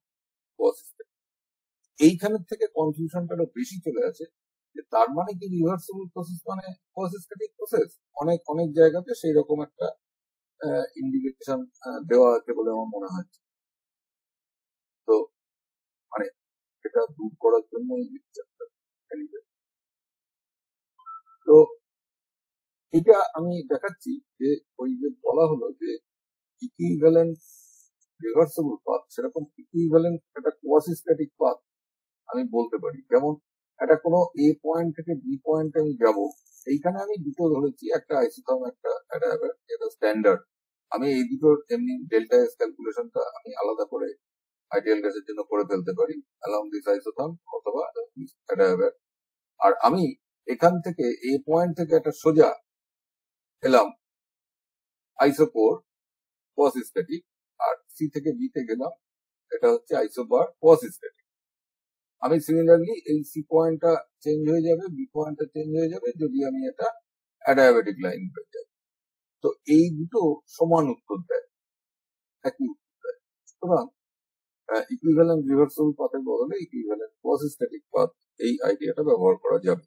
এইখানের থেকে কনফিউশনটা আরো বেশি চলে আছে, যে তার মানে কি রিভার্সিবল প্রসেস মানে কোয়াসিস্ট্যাটিক প্রসেস। অনেক অনেক জায়গাতে সেই রকম একটা ইন্ডিকেশন দেওয়া আছে বলে আমার মনে হচ্ছে। তো মানে এটা দূর করার জন্য এই লেকচারটা। তো এটা আমি দেখাচ্ছি যে ওই যে বলা হলো যে ইকুইভ্যালেন্ট রিভার্সিবল পাথ, সেরকম ইকুইভ্যালেন্ট একটা কোয়াসিস্ট্যাটিক পাথ আমি বলতে পারি। যেমন একটা কোনো এ পয়েন্ট থেকে বি পয়েন্টে আমি যাব, এইখানে আমি দুটো ধরেছি, একটা আইসোথার্ম, একটা অ্যাডায়াবার, যেটা স্ট্যান্ডার্ড। আমি এই দুটোর এমনি ডেল্টা এস ক্যালকুলেশনটা আমি আলাদা করে আইডিয়াল গ্যাসের জন্য করে ফেলতে পারি অ্যালং দিস আইসোথার্ম অথবা অ্যাডায়াবার। আর আমি এখান থেকে এ পয়েন্ট থেকে একটা সোজা এলাম আইসোকোর কোয়াসিস্ট্যাটিক, আর সি থেকে বি তে গেলাম, এটা হচ্ছে আইসোবার কোয়াসিস্ট্যাটিক। আমি সিমিলারলি এই সি পয়েন্টটা চেঞ্জ হয়ে যাবে, বি পয়েন্টটা চেঞ্জ হয়ে যাবে যদি আমি এটা অ্যাডায়াবেটিক লাইন পেয়ে যাই। তো এই দুটো সমান উত্তর দেয়, একই উত্তর দেয়। সুতরাং ইকুইভ্যালেন্ট রিভার্সিবল পাথের বদলে ইকুইভ্যালেন্ট কোয়াসিস্ট্যাটিক পাথ, এই আইডিয়াটা ব্যবহার করা যাবে।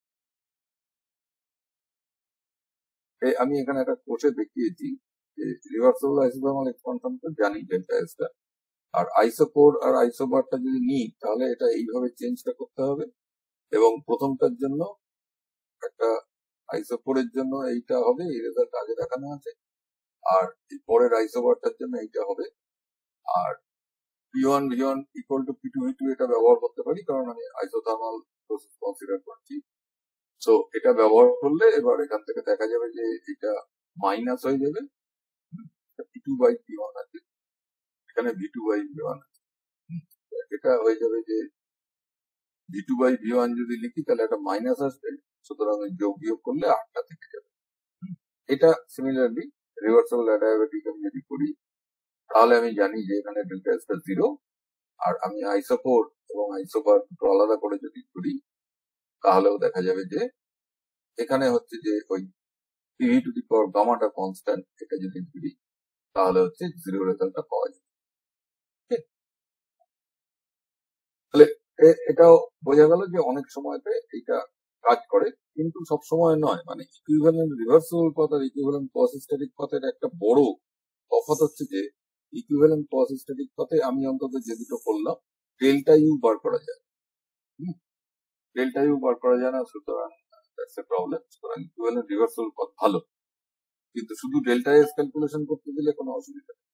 এই আমি এখানে একটা কোষে দেখিয়েছি যে রিভার্সিবল আইসোথার্মাল এক্সপানশন তো জানি ডেল্টা এসটা, আর আইসোকোর আর আইসোবারটা যদি নিই তাহলে এটা এইভাবে চেঞ্জটা করতে হবে। এবং প্রথমটার জন্য একটা আইসোকোরের জন্য এইটা হবে, এই রেজাল্ট আগে দেখানো আছে, আর এই পরের আইসোবারটার জন্য এইটা হবে। আর P one V one equal to P two V two এটা ব্যবহার করতে পারি, কারণ আমি আইসোথার্মাল প্রসেস কনসিডার করছি। সো এটা ব্যবহার করলে এবার এখান থেকে দেখা যাবে যে এটা মাইনাস হয়ে যাবে, P two by P one আছে, এখানে V two by V one আছে। এটা হয়ে যাবে যে V two by V one যদি লিখি তাহলে একটা মাইনাস আসবে, সুতরাং ওই যোগ বিয়োগ করলে আটটা থেকে যাবে। এটা সিমিলারলি রিভার্সিবল অ্যাডায়াবেটিক আমি যদি করি তাহলে আমি জানি যে এখানে ডেল্টা এসটা জিরো। আর আমি আইসোকোর এবং আইসোবার দুটো আলাদা করে যদি করি তাহলেও দেখা যাবে যে এখানে হচ্ছে যে ওই পিভি টু দি পাওয়ার গামাটা কনস্ট্যান্ট, এটা যদি করি তাহলে হচ্ছে জিরো রেজাল্টটা পাওয়া যাবে। ঠিক? তাহলে এ- এটাও বোঝা গেল যে অনেক সময়তে এটা কাজ করে, কিন্তু সব সময় নয়। মানে ইকুইভ্যালেন্ট রিভার্সিবল পাথ আর ইকুইভ্যালেন্ট কোয়াসিস্ট্যাটিক পাথের একটা বড় তফাৎ হচ্ছে যে ইকুইভ্যালেন্ট কোয়াসিস্ট্যাটিক পাথে আমি অন্তত যে দুটো করলাম ডেল্টা ইউ বার করা যায়, ডেল্টা ইউ বার করা যায় না, সুতরাং দ্যাটস এ প্রবলেম। সুতরাং ইকুইভ্যালেন্ট রিভার্সিবল পাথ ভালো, কিন্তু শুধু ডেল্টা এস ক্যালকুলেশন করতে দিলে কোনো অসুবিধা নেই।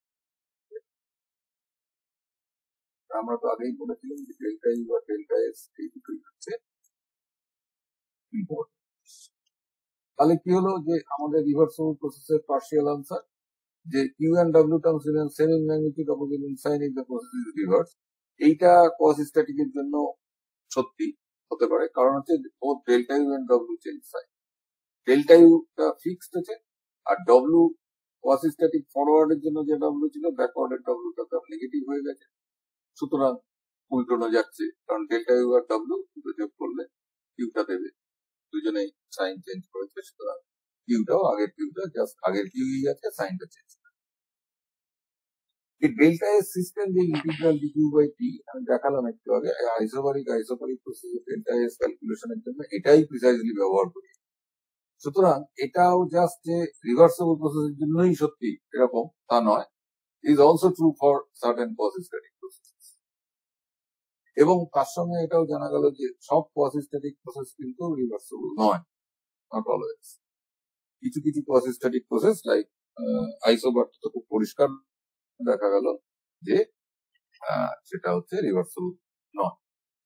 আমরা তো আগেই বলেছিলাম যে ডেল্টা ইউ আর ডেল্টা এস এই দুটোই হচ্ছে ইম্পর্টেন্ট। তাহলে কি হলো যে আমাদের রিভার্সিবল প্রসেসের পার্শিয়াল আনসার, যে Q and W terms remain same in magnitude opposite in sign if the process is reverse. এইটা কোয়াসিস্ট্যাটিক এর জন্য সত্যি হতে পারে, কারণ হচ্ছে both delta U and W change sign. Delta ইউটা ফিক্সড আছে, আর ডব্লিউ কোয়াসিস্ট্যাটিক ফরওয়ার্ডের জন্য যে ডব্লিউ ছিল ব্যাকওয়ার্ডের ডব্লিউটা তার নেগেটিভ হয়ে গেছে, সুতরাং উল্টোনো যাচ্ছে, কারণ ডেল্টা ইউ আর ডব্লিউ দুটো যোগ করলে ইউটা দেবে সাইন চেঞ্জ করেছে, সুতরাং কিউটাও আগের কিউটা জাস্ট আগের কিউই আছে, সাইনটা চেঞ্জ করে। এই ডেল্টা এস সিস্টেম যে integral d Q by T আমি দেখালাম একটু আগে, isobaric isobaric process delta S ক্যালকুলেশনের জন্য এটাই প্রিসাইজলি ব্যবহার করি। সুতরাং এটাও জাস্ট যে রিভার্সেবল প্রসেসের জন্যই সত্যি এরকম তা নয়, is also true for certain quasistatic process. এবং তার সঙ্গে এটাও জানা গেল যে সব কোয়াসিস্ট্যাটিক প্রসেস কিন্তু রিভার্সেবল নয়, নট অলওয়েজ। কিছু কিছু কোয়াসিস্ট্যাটিক প্রসেস লাইক আইসোবার তো খুব পরিষ্কার দেখা গেল যে সেটা হচ্ছে রিভার্সেবল নয়।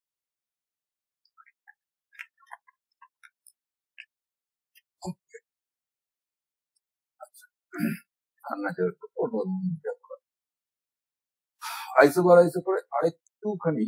আইসোবার আইসো করে আরেকটুখানি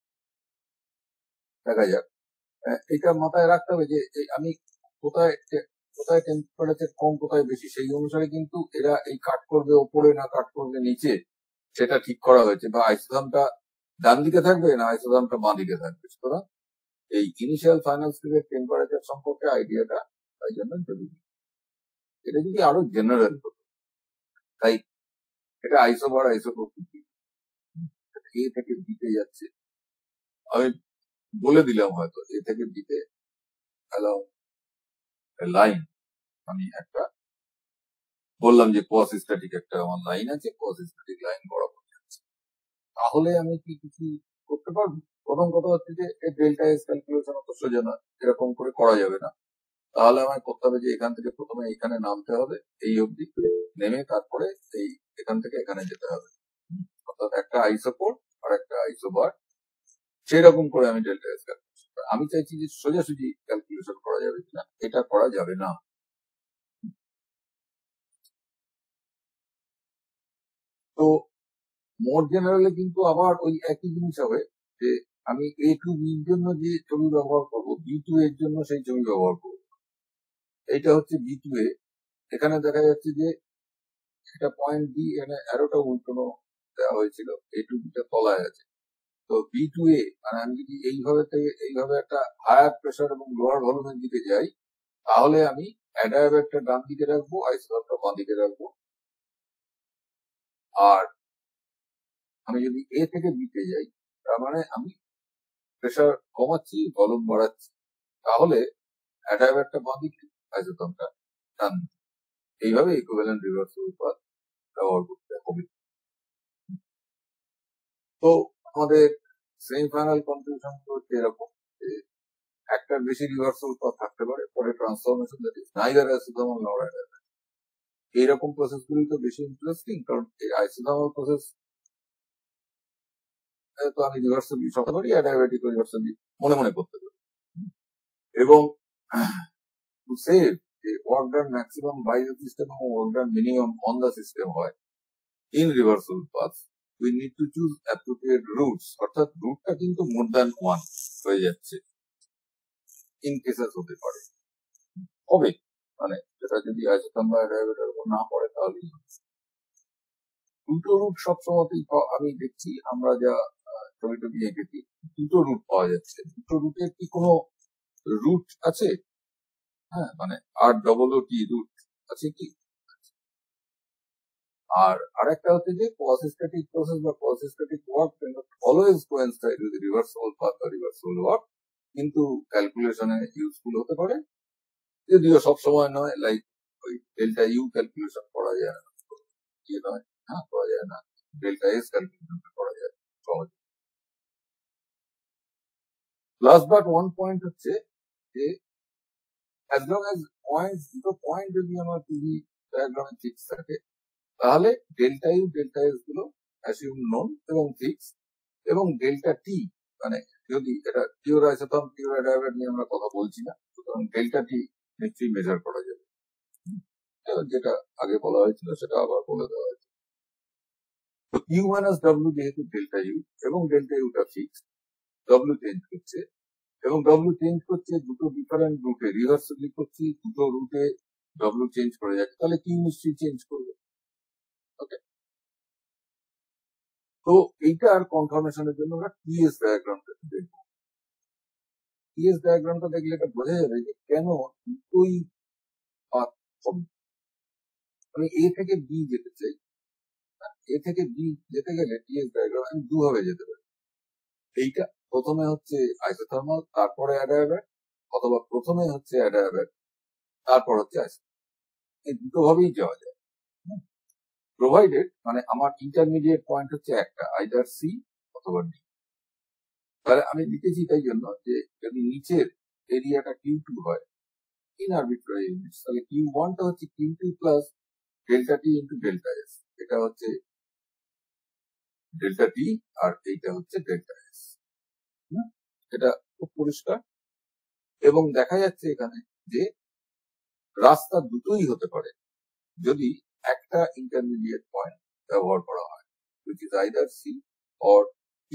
দেখা যাক, এটা মাথায় রাখতে হবে যে আমি কোথায় কোথায় টেম্পারেচার কম কোথায় বেশি সেই অনুসারে কিন্তু এরা এই কাট করবে ওপরে না কাট করবে নিচে সেটা ঠিক করা হয়েছে, বা আইসোধামটা ডান দিকে থাকবে না আইসোধামটা বাঁ দিকে থাকবে। সুতরাং এই ইনিশিয়াল ফাইনাল স্টেজের টেম্পারেচার সম্পর্কে আইডিয়াটা তাই জন্য জরুরি। এটা যদি আরো জেনারেল হতো, তাই এটা আইসোবার আইসো প্রকৃতি এ থেকে বিতে যাচ্ছে, আমি বলে দিলাম হয়তো এ থেকে বিতে লাইন, আমি একটা বললাম যে কোয়াসিস্ট্যাটিক একটা আমার লাইন আছে, কোয়াসিস্ট্যাটিক লাইন বরাবর যাচ্ছে, তাহলে আমি কি কিছু করতে পারবো? প্রথম কথা হচ্ছে যে ডেল্টা এস ক্যালকুলেশন অত সোজা না, এরকম করে করা যাবে না। তাহলে আমায় করতে হবে যে এখান থেকে প্রথমে এখানে নামতে হবে, এই অবধি নেমে তারপরে এই এখান থেকে এখানে যেতে হবে, অর্থাৎ একটা আইসোপোর আর একটা আইসোবার, সেরকম করে আমি ডেল্টা এস ক্যালকুলেশন। আমি চাইছি যে সোজাসুজি ক্যালকুলেশন করা যাবে কিনা, এটা করা যাবে না। তো মোর জেনারেলে কিন্তু আবার ওই একই জিনিস হবে যে আমি এ টু বির জন্য যে ছবি ব্যবহার করবো, বি টু এর জন্য সেই ছবি ব্যবহার করবো। এইটা হচ্ছে বি টু এ, এখানে দেখা যাচ্ছে যে এটা পয়েন্ট বি, এখানে অ্যারোটা উল্টানো দেওয়া হয়েছিল, এ টু বিটা তলায় আছে। তো বি টু এ মানে আমি যদি এইভাবে থেকে এইভাবে একটা হায়ার প্রেশার এবং লোয়ার ভলিউমের দিকে যাই, তাহলে আমি অ্যাডায়ারটা ডান দিকে রাখবো, আইসোলারটা বাঁ দিকে রাখবো। আর আমি যদি এ থেকে বিতে যাই, তার মানে আমি প্রেশার কমাচ্ছি, ভলিউম বাড়াচ্ছি, তাহলে অ্যাডায়ারটা বাঁ দিকে, আইসোটোনটা ডান দিকে। এইভাবে ইকুইভ্যালেন্ট রিভার্সিবল পাথ ব্যবহার করতে হবে। তো আমাদের সেমিফাইনাল কনক্লুশন হচ্ছে এরকম যে একটার বেশি রিভার্সিবল পাথ থাকতে পারে, পরে transformation that is neither isothermal nor অ্যাডায়ার। এইরকম প্রসেস গুলি তো বেশি ইন্টারেস্টিং, কারণ এই আইসোথর্মাল প্রসেস তো আমি রিভার্সিবল সব পারি, অ্যাডায়াবেটিক রিভার্সিবল মনে মনে করতে পারি। এবং টু সেভ যে work done maximum by the system এবং work done minimum on the system হয় in reversible path, we need to choose appropriate routes, অর্থাৎ রুটটা কিন্তু মোর দ্যান ওয়ান হয়ে যাচ্ছে, ইন কেসেস হতে পারে হবে, মানে সেটা যদি আইসোথর্ম বা অ্যাডায়াবেটার উপর না পড়ে তাহলে দুটো রুট সবসময়তেই আমি দেখছি, আমরা যা ছবি টবি এঁকেছি দুটো রুট পাওয়া যাচ্ছে। দুটো রুটের কি কোনো রুট আছে? হ্যাঁ, মানে আর ডবল ও টি রুট আছে কি? আর আরেকটা হচ্ছে যে কোয়াসিস্ট্যাটিক প্রসেস বা quasistatic work always coincide with reversible path বা রিভার্সিবল ওয়ার্ক, কিন্তু ক্যালকুলেশনে ইউজফুল হতে পারে, যদিও সবসময় নয়। লাইক ওই ডেল্টা ইউ ক্যালকুলেশন করা যায় না, ইয়ে নয়, হ্যাঁ করা যায় না, ডেল্টা এস ক্যালকুলেশন করা যায় সহজ। লাস্ট বাট ওয়ান পয়েন্ট হচ্ছে যে অ্যাজ লং অ্যাজ পয়েন্ট দুটো পয়েন্ট যদি আমার টিভি ডায়াগ্রামে ফিক্স থাকে, তাহলে ডেল্টা ইউ ডেল্টা এস গুলো অ্যাসিউম নোন এবং ফিক্স, এবং ডেল্টা টি মানে যদি এটা পিওর আইসোথর্ম পিওর অ্যাডায়াবেট নিয়ে আমরা কথা বলছি না, সুতরাং ডেল্টা টি নিশ্চয়ই মেজার করা যাবে। যেটা আগে বলা হয়েছিল সেটা আবার বলে দেওয়া হয়েছে। তো ইউ মাইনাস ডব্লিউ যেহেতু ডেল্টা ইউ এবং ডেল্টা ইউটা ফিক্স, ডব্লিউ চেঞ্জ করছে এবং ডব্লিউ চেঞ্জ করছে দুটো ডিফারেন্ট রুটে, রিভার্সিবলি করছি দুটো রুটে ডব্লিউ চেঞ্জ করে যাচ্ছে, তাহলে কিউ নিশ্চয়ই চেঞ্জ করবে। ওকে, তো এইটার কনফার্মেশনের জন্য আমরা টিএস ডায়াগ্রামটা দেখবো। টিএস ডায়াগ্রামটা দেখলে এটা বোঝা যাবে যে কেন দুটোই পাথ হবে। আমি এ থেকে বি যেতে চাই, এ থেকে বি যেতে গেলে টিএস ডায়াগ্রাম আমি দুভাবে যেতে পারি। এইটা প্রথমে হচ্ছে আইসোথার্মাল, তারপরে অ্যাডায়াব্যাট, অথবা প্রথমে হচ্ছে অ্যাডায়াব্যাট তারপর হচ্ছে আইসোথার্মাল। এই দুটো ভাবেই যাওয়া যায়, প্রোভাইডেড মানে আমার ইন্টারমিডিয়েট পয়েন্ট হচ্ছে একটা, আইদার সি অথবা ডি। তাহলে আমি লিখেছি তাই জন্য যে যদি নিচের এরিয়াটা কিউ টু হয় ইন আরবিট্রারি ইউনিটস, তাহলে কিউ ওয়ানটা হচ্ছে Q two plus delta T into delta S, এটা হচ্ছে ডেল্টা টি আর এইটা হচ্ছে ডেল্টা এস। এটা খুব পরিষ্কার, এবং দেখা যাচ্ছে এখানে যে রাস্তা দুটোই হতে পারে যদি একটা ইন্টারমিডিয়েট পয়েন্ট ব্যবহার করা হয়, which is either C or T।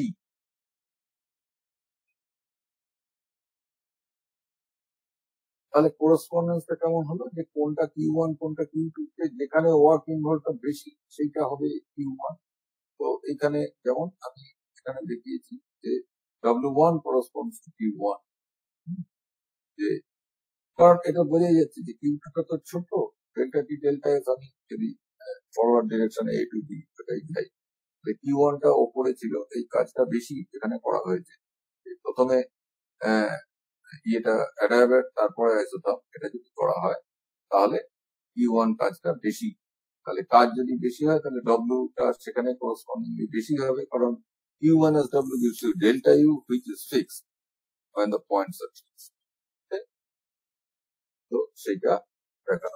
তাহলে কোরেসপন্ডেন্সটা কেমন হলো যে কোনটা কিউ ওয়ান কোনটা কিউ টু, যেখানে ওয়ার্ক ইনভলভটা বেশি সেইটা হবে কিউ ওয়ান। তো এখানে যেমন আমি এখানে দেখিয়েছি যে W one corresponds to Q one, যে কারণ এটা বোঝা যাচ্ছে যে কিউ টুটা তো ছোট, ডেল্টা টি ডেল্টা এস আমি যদি ফরওয়ার্ড ডিরেকশনে এ টু বি এটাই যাই, কিউ ওয়ানটা ওপরে ছিল, এই কাজটা বেশি এখানে করা হয়েছে। প্রথমে আহ ইয়েটা অ্যাডায়াব্যাট তারপরে আইসোথার্ম, এটা যদি করা হয় তাহলে কিউ ওয়ান কাজটা বেশি, তাহলে কাজ যদি বেশি হয় তাহলে ডব্লিউটা সেখানে করসপন্ডিংলি বেশি হবে, কারণ Q one as W gives you delta U which is fixed when the points are fixed। তো সেটা দেখানো।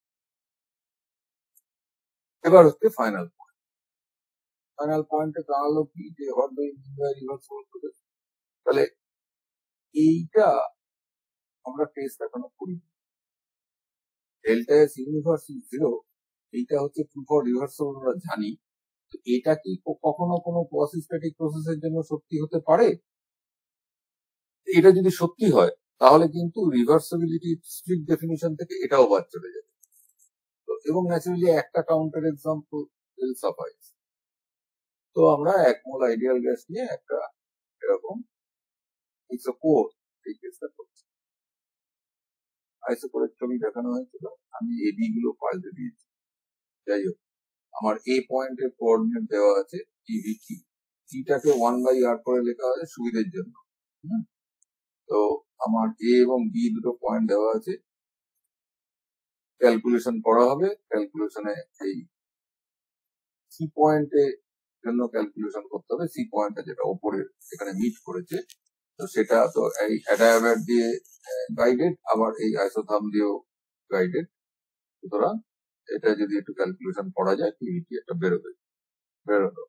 এবার হচ্ছে ফাইনাল পয়েন্ট। ফাইনাল পয়েন্টে দাঁড়ালো কি যে what do you mean by reversible process. তাহলে এইটা আমরা টেস্ট এখনো করি, ডেল্টা এস ইউনিভার্স জিরো, এইটা হচ্ছে ট্রু ফর রিভার্সিবল আমরা জানি। তো এটা কি কখনো কোনো কোয়াসিস্ট্যাটিক প্রসেসের জন্য সত্যি হতে পারে? এটা যদি সত্যি হয় তাহলে কিন্তু রিভার্সিবিলিটি স্ট্রিক্ট ডেফিনিশন থেকে এটাও বাদ চলে যাবে। তো এবং ন্যাচারালি একটা কাউন্টার এক্সাম্পল উইল সাফাইস। তো আমরা এক মোল আইডিয়াল গ্যাস নিয়ে একটা এরকম আইসোকোর এই কেসটা করছি। আইসোকোরের ছবি দেখানো হয়েছিল, আমি এডি গুলো পাল্টে দিয়েছি। যাই হোক, আমার এ পয়েন্টের কোঅর্ডিনেট দেওয়া আছে ইভি কি, টিটাকে ওয়ান বাই আর করে লেখা আছে সুবিধের জন্য। তো আমার এ এবং বি দুটো পয়েন্ট দেওয়া আছে, ক্যালকুলেশন করা হবে। ক্যালকুলেশনে এই সি পয়েন্টে জন্য ক্যালকুলেশন করতে হবে, সি পয়েন্টটা যেটা ওপরে এখানে মিট করেছে, তো সেটা তো এই অ্যাডায়াব্যাট দিয়ে গাইডেড, আবার এই আইসোথার্ম দিয়েও গাইডেড। সুতরাং এটা যদি একটু ক্যালকুলেশন করা যায় টিভিটি একটা বেরোবে, বেরোলো।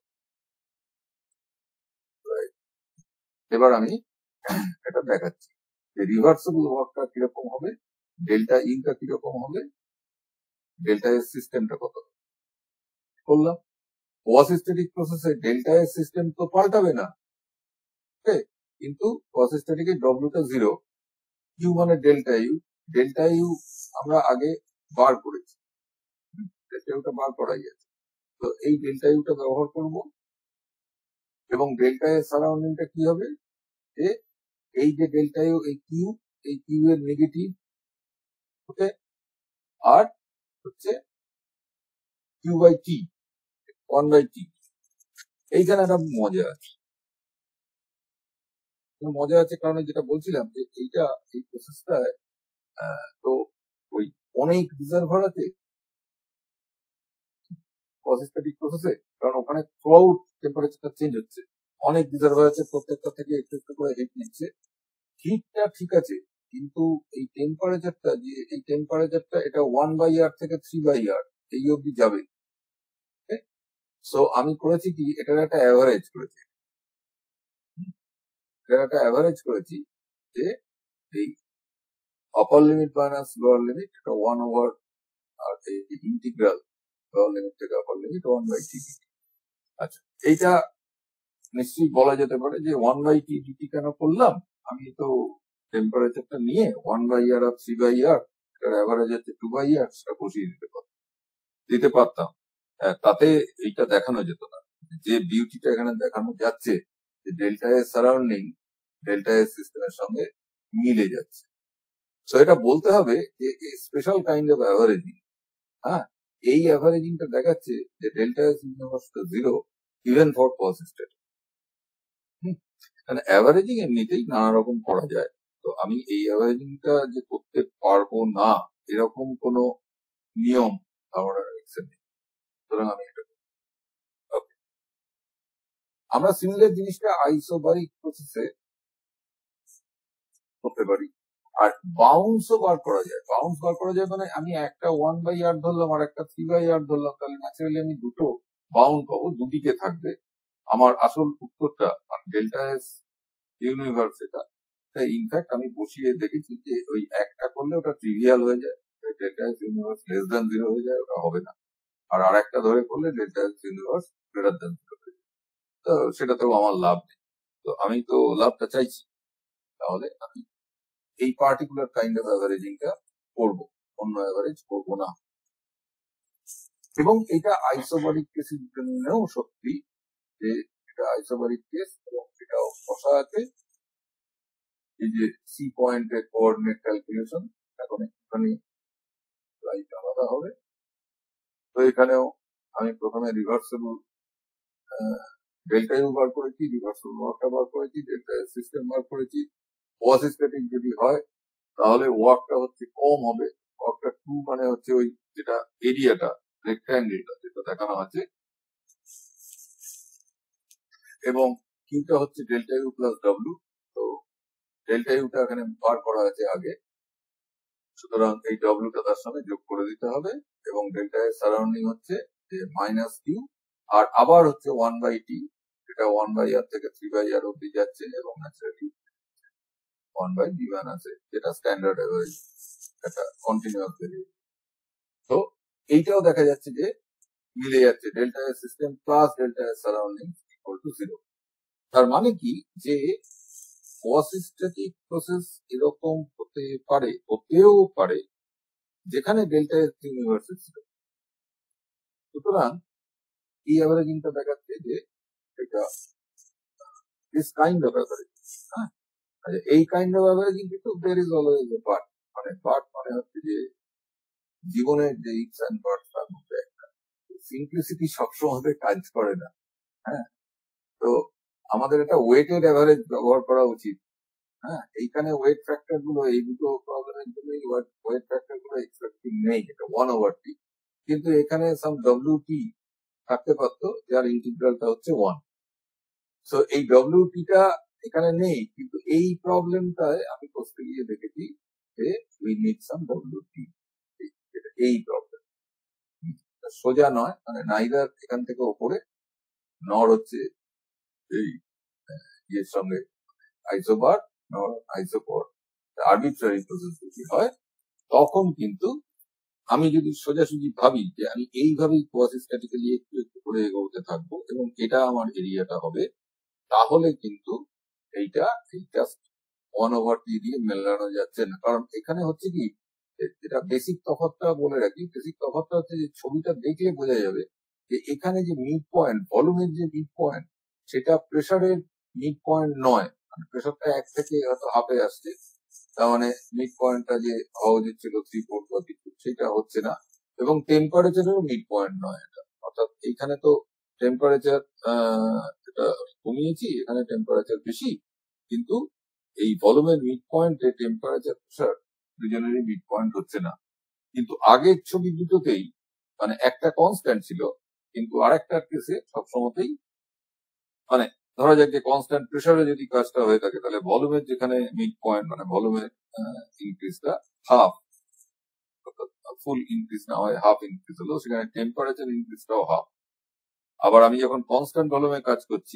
এবার আমি এটা দেখাচ্ছি যে রিভার্সিবল ওয়ার্কটা কিরকম হবে, ডেল্টা ইউটা কিরকম হবে, ডেল্টা এস সিস্টেমটা কত করলাম। কোয়াসিস্ট্যাটিক প্রসেসে ডেল্টা এস সিস্টেম তো পাল্টাবে না, কিন্তু কোয়াসিস্ট্যাটিকের ডব্লিউটা জিরো, কিউ মানে ডেল্টা ইউ, ডেল্টা ইউ আমরা আগে বার করেছি, ডেল্টা ইউটা বার করাই আছে। তো এই ডেল্টা ইউটা ব্যবহার করব, এবং ডেল্টা এর সারাউন্ডিংটা কি হবে যে এই যে ডেল্টা ইউ, এই কিউ, এই কিউ এর নেগেটিভ, ওকে, আর হচ্ছে Q by T, one by T. এইখানে একটা মজা আছে, মজা আছে কারণ যেটা বলছিলাম যে এইটা এই প্রসেসটায় তো ওই অনেক রিজার্ভার আছে কোয়াসিস্ট্যাটিক প্রসেসে, কারণ ওখানে থ্রুআউট টেম্পারেচারটা চেঞ্জ হচ্ছে, অনেক রিজার্ভার আছে, প্রত্যেকটা থেকে একটু একটু করে হিট নিচ্ছে। হিটটা ঠিক আছে, কিন্তু এই টেম্পারেচারটা যে এই টেম্পারেচারটা এটা ওয়ান বাই আর থেকে থ্রি বাই আর এই অবধি যাবে। সো আমি করেছি কি, এটার একটা অ্যাভারেজ করেছি, এটার একটা অ্যাভারেজ করেছি যে এই upper limit minus lower limit, এটা ওয়ান ওভার আর এই ইন্টিগ্রাল লোয়ার লিমিট থেকে upper limit one by T. আচ্ছা, এইটা নিশ্চয়ই বলা যেতে পারে যে ওয়ান বাই টি ডিটি কেন করলাম, আমি তো টেম্পারেচারটা নিয়ে ওয়ান বাই আর আর থ্রি বাই আর এটার অ্যাভারেজ হচ্ছে টু বাই আর, সেটা বসিয়ে দিতে পারতাম দিতে পারতাম তাতে এইটা দেখানো যেত না। যে বিউটিটা এখানে দেখানো যাচ্ছে যে ডেল্টা এর সারাউন্ডিং ডেল্টা এর সিস্টেমের সঙ্গে মিলে যাচ্ছে। তো এটা বলতে হবে যে স্পেশাল কাইন্ড অফ অ্যাভারেজিং, হ্যাঁ, এই অ্যাভারেজিংটা দেখাচ্ছে যে delta S universe zero even for positive. কারণ অ্যাভারেজিং এমনিতেই নানা রকম করা যায়। তো আমি এই অ্যাভারেজিংটা যে করতে পারবো না এরকম কোনো নিয়ম আমার এক্সে নেই। সুতরাং আমি এটা okay. আমরা সিমিলার জিনিসটা আইসোবারিক প্রসেসে করতে পারি। আর বাউন্সও বার করা যায়। বাউন্স বার করা যায় মানে আমি একটা ওয়ান বাই আর ধরলাম আর একটা থ্রি বাই আর ধরলাম, তাহলে ন্যাচারালি আমি দুটো বাউন্ড পাবো, দুদিকে থাকবে। আমার আসল উত্তরটা ডেল্টা এস ইউনিভার্স এটা। তাই ইনফ্যাক্ট আমি বসিয়ে দেখেছি যে ওই একটা করলে ওটা ট্রিভিয়াল হয়ে যায়, delta S universe less than zero হয়ে যায়, ওটা হবে না। আর আর একটা ধরে করলে delta S universe greater than zero হয়ে যায়। তো সেটাতেও আমার লাভ নেই। তো আমি তো লাভটা চাইছি, তাহলে আমি এই পার্টিকুলার কাইন্ড অফ অ্যাভারেজিংটা করবো, অন্য অ্যাভারেজ করবো না। এবং এটা আইসোবারিক কেসের জন্যও সত্যি যে এটা আইসোবারিক কেস, এবং এটাও বসা আছে এই যে সি পয়েন্টের কোঅর্ডিনেট ক্যালকুলেশন। এখন একটুখানি লাইট আলাদা হবে। তো এখানেও আমি প্রথমে রিভার্সেবল ডেল্টা ইউ বার করেছি, রিভার্সেবল ওয়ার্কটা বার করেছি, ডেল্টা সিস্টেম বার করেছি। কোয়াসিস্ট্যাটিক যদি হয় তাহলে ওয়ার্কটা হচ্ছে কম হবে, ওয়ার্কটা টু মানে হচ্ছে ওই যেটা এরিয়াটা রেক্ট্যাঙ্গেলটা যেটা দেখানো আছে, এবং কিউটা হচ্ছে ডেল্টা ইউ প্লাস ডাব্লিউ। তো ডেল্টা ইউটা এখানে বার করা আছে আগে, সুতরাং এই ডাব্লিউটা তার সঙ্গে যোগ করে দিতে হবে, এবং ডেল্টা এর সারাউন্ডিং হচ্ছে মাইনাস কিউ, আর আবার হচ্ছে ওয়ান বাই টি, যেটা ওয়ান বাই আর থেকে থ্রি বাই আর অব্দি যাচ্ছে, এবং naturally one by B one আছে, যেটা স্ট্যান্ডার্ড অ্যাভারেজ একটা কন্টিনিউয়াস ভেরিয়েবল। তো এইটাও দেখা যাচ্ছে যে মিলে যাচ্ছে, ডেল্টা এর সিস্টেম প্লাস ডেল্টা এর সারাউন্ডিং ইকুয়াল টু জিরো। তার মানে কি যে কোয়াসিস্ট্যাটিক প্রসেস এরকম হতে পারে, হতেও পারে যেখানে ডেল্টা এস ইউনিভার্স ছিল। সুতরাং এই অ্যাভারেজিংটা দেখাচ্ছে যে এটা দিস কাইন্ড অফ অ্যাভারেজ, হ্যাঁ, এই কাইন্ড অফ অ্যাভারেজিং কিন্তু there is always a but, মানে বাট মানে হচ্ছে যে জীবনের যে ইটস অ্যান্ড বাটস তার মধ্যে একটা সিম্পলিসিটি সবসময় কাজ করে না, হ্যাঁ। তো আমাদের এটা ওয়েটেড অ্যাভারেজ ব্যবহার করা উচিত, হ্যাঁ। এইখানে ওয়েট ফ্যাক্টর গুলো এই দুটো প্রবলেমের জন্যই ওয়েট ফ্যাক্টর গুলো এক্সপেক্টিং নেই, এটা ওয়ান ওভার টি, কিন্তু এখানে সাম ডব্লিউ টি থাকতে পারতো যার ইন্টিগ্রালটা হচ্ছে ওয়ান। সো এই ডব্লিউ টিটা এখানে নেই, কিন্তু এই প্রবলেমটায় আমি করতে গিয়ে দেখেছি যে we need some W T, এই প্রবলেম সোজা নয়, মানে নাইদার এখান থেকে ওপরে নর হচ্ছে এই ইয়ের সঙ্গে আইসোবার নর আইসোপর, আরবিট্রারি প্রসেস যদি হয় তখন কিন্তু আমি যদি সোজাসুজি ভাবি যে আমি এইভাবেই কোয়াসিস্ট্যাটিক্যালি একটু একটু করে এগোতে থাকবো এবং এটা আমার এরিয়াটা হবে, তাহলে কিন্তু এইটা এই জাস্ট ওয়ান ওভার টি দিয়ে মেলানো যাচ্ছে না। কারণ এখানে হচ্ছে কি, যেটা বেসিক তফাৎটা বলে রাখি, বেসিক তফাৎটা হচ্ছে যে ছবিটা দেখলে বোঝা যাবে যে এখানে যে মিড পয়েন্ট, ভলিউমের যে মিড পয়েন্ট, সেটা প্রেসারের মিড পয়েন্ট নয়, মানে প্রেসারটা এক থেকে হয়তো হাফে আসছে, তার মানে মিড পয়েন্টটা যে হওয়া উচিত ছিল থ্রি ফোর বা কিছু, সেটা হচ্ছে না, এবং টেম্পারেচারেরও মিড পয়েন্ট নয় এটা। অর্থাৎ এইখানে তো টেম্পারেচার যেটা কমিয়েছি, এখানে টেম্পারেচার বেশি, কিন্তু এই ভলিউমের মিড পয়েন্টে টেম্পারেচার প্রেসার দুজনেরই মিড পয়েন্ট হচ্ছে না। কিন্তু আগের ছবি দুটোতেই মানে একটা কনস্ট্যান্ট ছিল, কিন্তু আরেকটা কেসে সবসময়তেই মানে ধরা যাক যে কনস্ট্যান্ট প্রেসারে যদি কাজটা হয়ে থাকে, তাহলে ভলিউমের যেখানে মিড পয়েন্ট মানে ভলিউমের ইনক্রিজটা হাফ, ফুল ইনক্রিজ না হয় হাফ ইনক্রিজ হলো, সেখানে টেম্পারেচার ইনক্রিজটাও হাফ। আবার আমি যখন কনস্ট্যান্ট ভলিউমে কাজ করছি,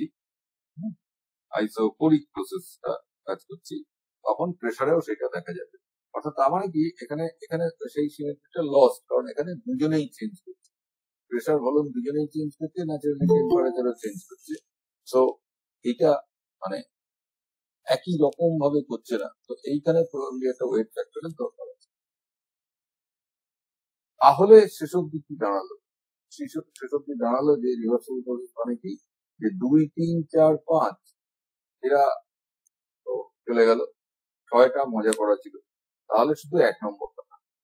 আইসোকোরিক প্রসেসটা কাজ করছি, তখন প্রেসারেও সেটা দেখা যাবে। অর্থাৎ তার মানে কি এখানে এখানে সেই সিমেট্রিটা লস্ট, কারণ এখানে দুজনেই চেঞ্জ করছে, প্রেসার ভলিউম দুজনেই চেঞ্জ করছে, ন্যাচারালি টেম্পারেচারও চেঞ্জ করছে। সো এটা মানে একই রকম ভাবে করছে না, তো এইখানে প্রবাবলি একটা ওয়েট ফ্যাক্টরের দরকার আছে। তাহলে শেষ অব্দি কি দাঁড়ালো, শেষ শেষ অব্দি দাঁড়ালো যে রিভার্সিবল প্রসেস মানে কি, যে দুই তিন চার পাঁচ এরা তো চলে গেল, ছয়টা মজা করা ছিল, তাহলে শুধু এক নম্বরটা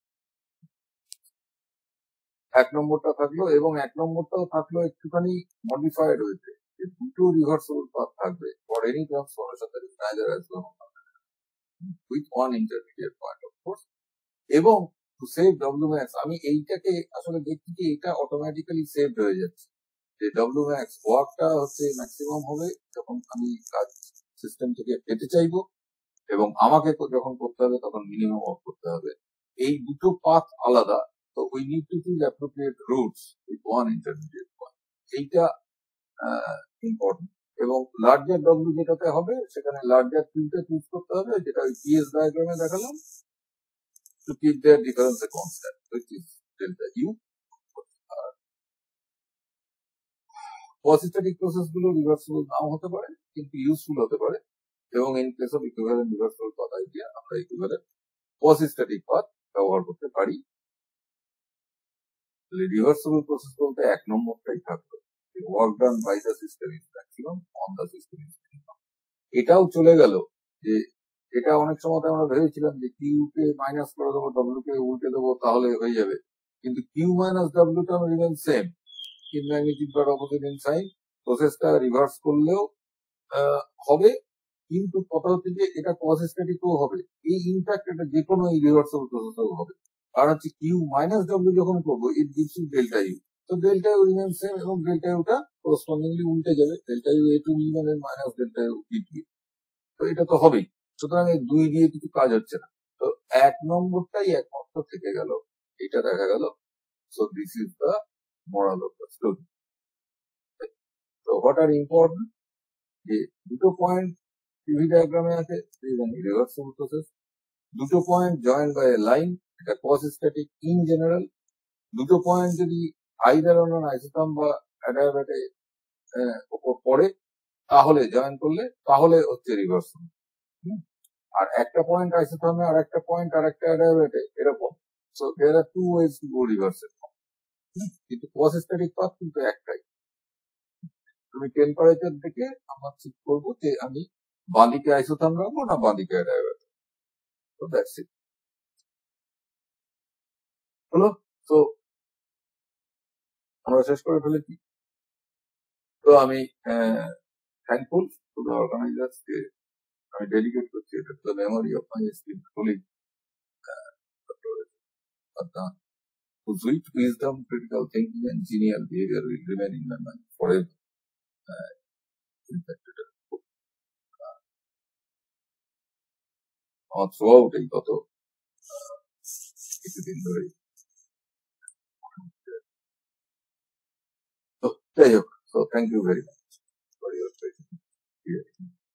এক নম্বরটা থাকলো, এবং এক নম্বরটাও থাকলো একটুখানি মডিফাইড হয়েছে, যে দুটো রিভার্সেবল পাথ থাকবে for any transformation that is neither as well with one intermediate point of course. এবং টু সেভ ডব্লিউ ম্যাক্স, আমি এইটাকে আসলে দেখছি যে এটা অটোমেটিক্যালি সেভড হয়ে যাচ্ছে, যে ডব্লিউ ম্যাক্স ওয়ার্কটা হচ্ছে ম্যাক্সিমাম হবে যখন আমি কাজ সিস্টেম থেকে পেতে চাইবো, এবং আমাকে তো যখন করতে হবে তখন মিনিমাম ওয়ার্ক করতে হবে। এই দুটো পাথ আলাদা, তো we need to choose appropriate routes with one intermediate point, এইটা ইম্পর্টেন্ট। এবং লার্জার ডব্লিউ যেটাতে হবে সেখানে লার্জার কিউটা চুজ করতে হবে, যেটা ওই পিএস ডায়াগ্রামে দেখালাম, to keep their difference a constant, which is delta U. Quasi-static process গুলো রিভার্সিবল নাও হতে পারে, কিন্তু ইউজফুল হতে পারে, এবং in case of equivalent reversible path idea আমরা ইকুইভ্যালেন্ট quasi-static পাথ ব্যবহার করতে পারি। রিভার্সিবল প্রসেস বলতে এক নম্বরটাই থাকবে, work done by the system is maximum on the system is minimum. এটাও চলে গেল, যে এটা অনেক সময় আমরা ভেবেছিলাম যে কিউ কে মাইনাস করে দেবো, ডব্লিউ কে উল্টে দেবো, তাহলে হয়ে যাবে, কিন্তু Q minus W term remain same in magnitude but opposite in sign. প্রসেসটা রিভার্স করলেও হবে, কিন্তু কথা হচ্ছে যে এটা কোয়াসিস্ট্যাটিকও হবে, এই ইনফ্যাক্ট এটা যে কোনো রিভার্সেবল প্রসেসও হবে, কারণ হচ্ছে কিউ মাইনাস ডব্লিউ যখন করবো it gives you delta U, তো ডেল্টা ইউ রিমেন সেম, এবং ডেল্টা ইউটা করসপন্ডিংলি উল্টে যাবে, ডেল্টা ইউ এ টু মিলিয়নের minus delta U B to, তো এটা তো হবেই। সুতরাং এই দুই দিয়ে কিছু কাজ হচ্ছে না, তো এক নম্বরটাই একমাত্র থেকে গেল, এটা দেখা গেল। So this is the moral of the story. তো হোয়াট আর ইম্পর্টেন্ট, যে দুটো পয়েন্ট টিভি ডায়াগ্রামে আছে, রিভার্সিবল প্রসেস, দুটো point join by a line, এটা কোয়াসিস্ট্যাটিক ইন জেনারেল, দুটো পয়েন্ট যদি আইদার অন অ্যান আইসোথার্ম বা অ্যাডায়াবেটে উপর পড়ে, তাহলে জয়েন করলে তাহলে হচ্ছে রিভার্সিবল। আর একটা পয়েন্ট আইসোথার্মে আর একটা পয়েন্ট আর একটা অ্যাডায়াবেটে, এরকম। So there are two ways to go reversible, কিন্তু কোয়াসিস্ট্যাটিক পাথ কিন্তু একটাই। তুমি টেম্পারেচার দেখে আমরা ঠিক করবো যে আমি বাঁদিকে আইসোথার্ম রাখবো না বাঁদিকে অ্যাডায়াবেটে, তো দ্যাটস ইট। হলো, তো আমরা শেষ করে ফেলেছি। তো আমি থ্যাঙ্কফুল টু দ্য অর্গানাইজার্স, যে আমি ডেডিকেট করছি এটা to the memory of my esteemed colleague Adnan, whose sweet wisdom, critical thinking, and genial behavior will remain in my mind forever. Uh, in fact, এটা খুব, আহ, আমার থ্রুআউট এই গত আহ, কিছুদিন ধরে। তো যাই হোক, so thank you very much for your patience here.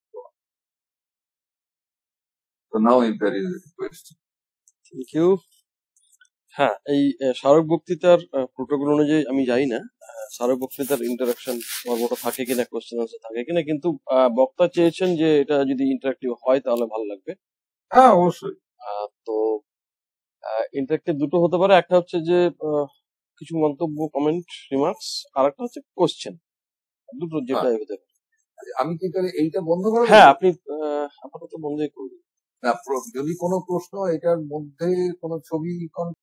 So now if there is a question. Thank you. হ্যাঁ, এই আহ, স্মারক বক্তৃতার প্রোটোকল অনুযায়ী আমি জানি না আহ, স্মারক বক্তৃতার ইন্টারাকশন পর্বটা থাকে কিনা, কোশ্চেন আনসার থাকে কিনা, কিন্তু আহ, বক্তা চেয়েছেন যে এটা যদি ইন্টারাক্টিভ হয় তাহলে ভালো লাগবে। হ্যাঁ, অবশ্যই। আহ, তো ইন্টারাক্টিভ দুটো হতে পারে, একটা হচ্ছে যে আহ, কিছু মন্তব্য, কমেন্ট, রিমার্কস, আর একটা হচ্ছে কোশ্চেন, দুটো হ্যাঁ, যেটাই হতে পারে। আমি কি তাহলে এইটা বন্ধ করে হ্যাঁ, দেবো? আপনি আহ, আপাতত বন্ধই করুন। না, প্র- যদি কোনো প্রশ্ন এটার মধ্যে কোনো ছবি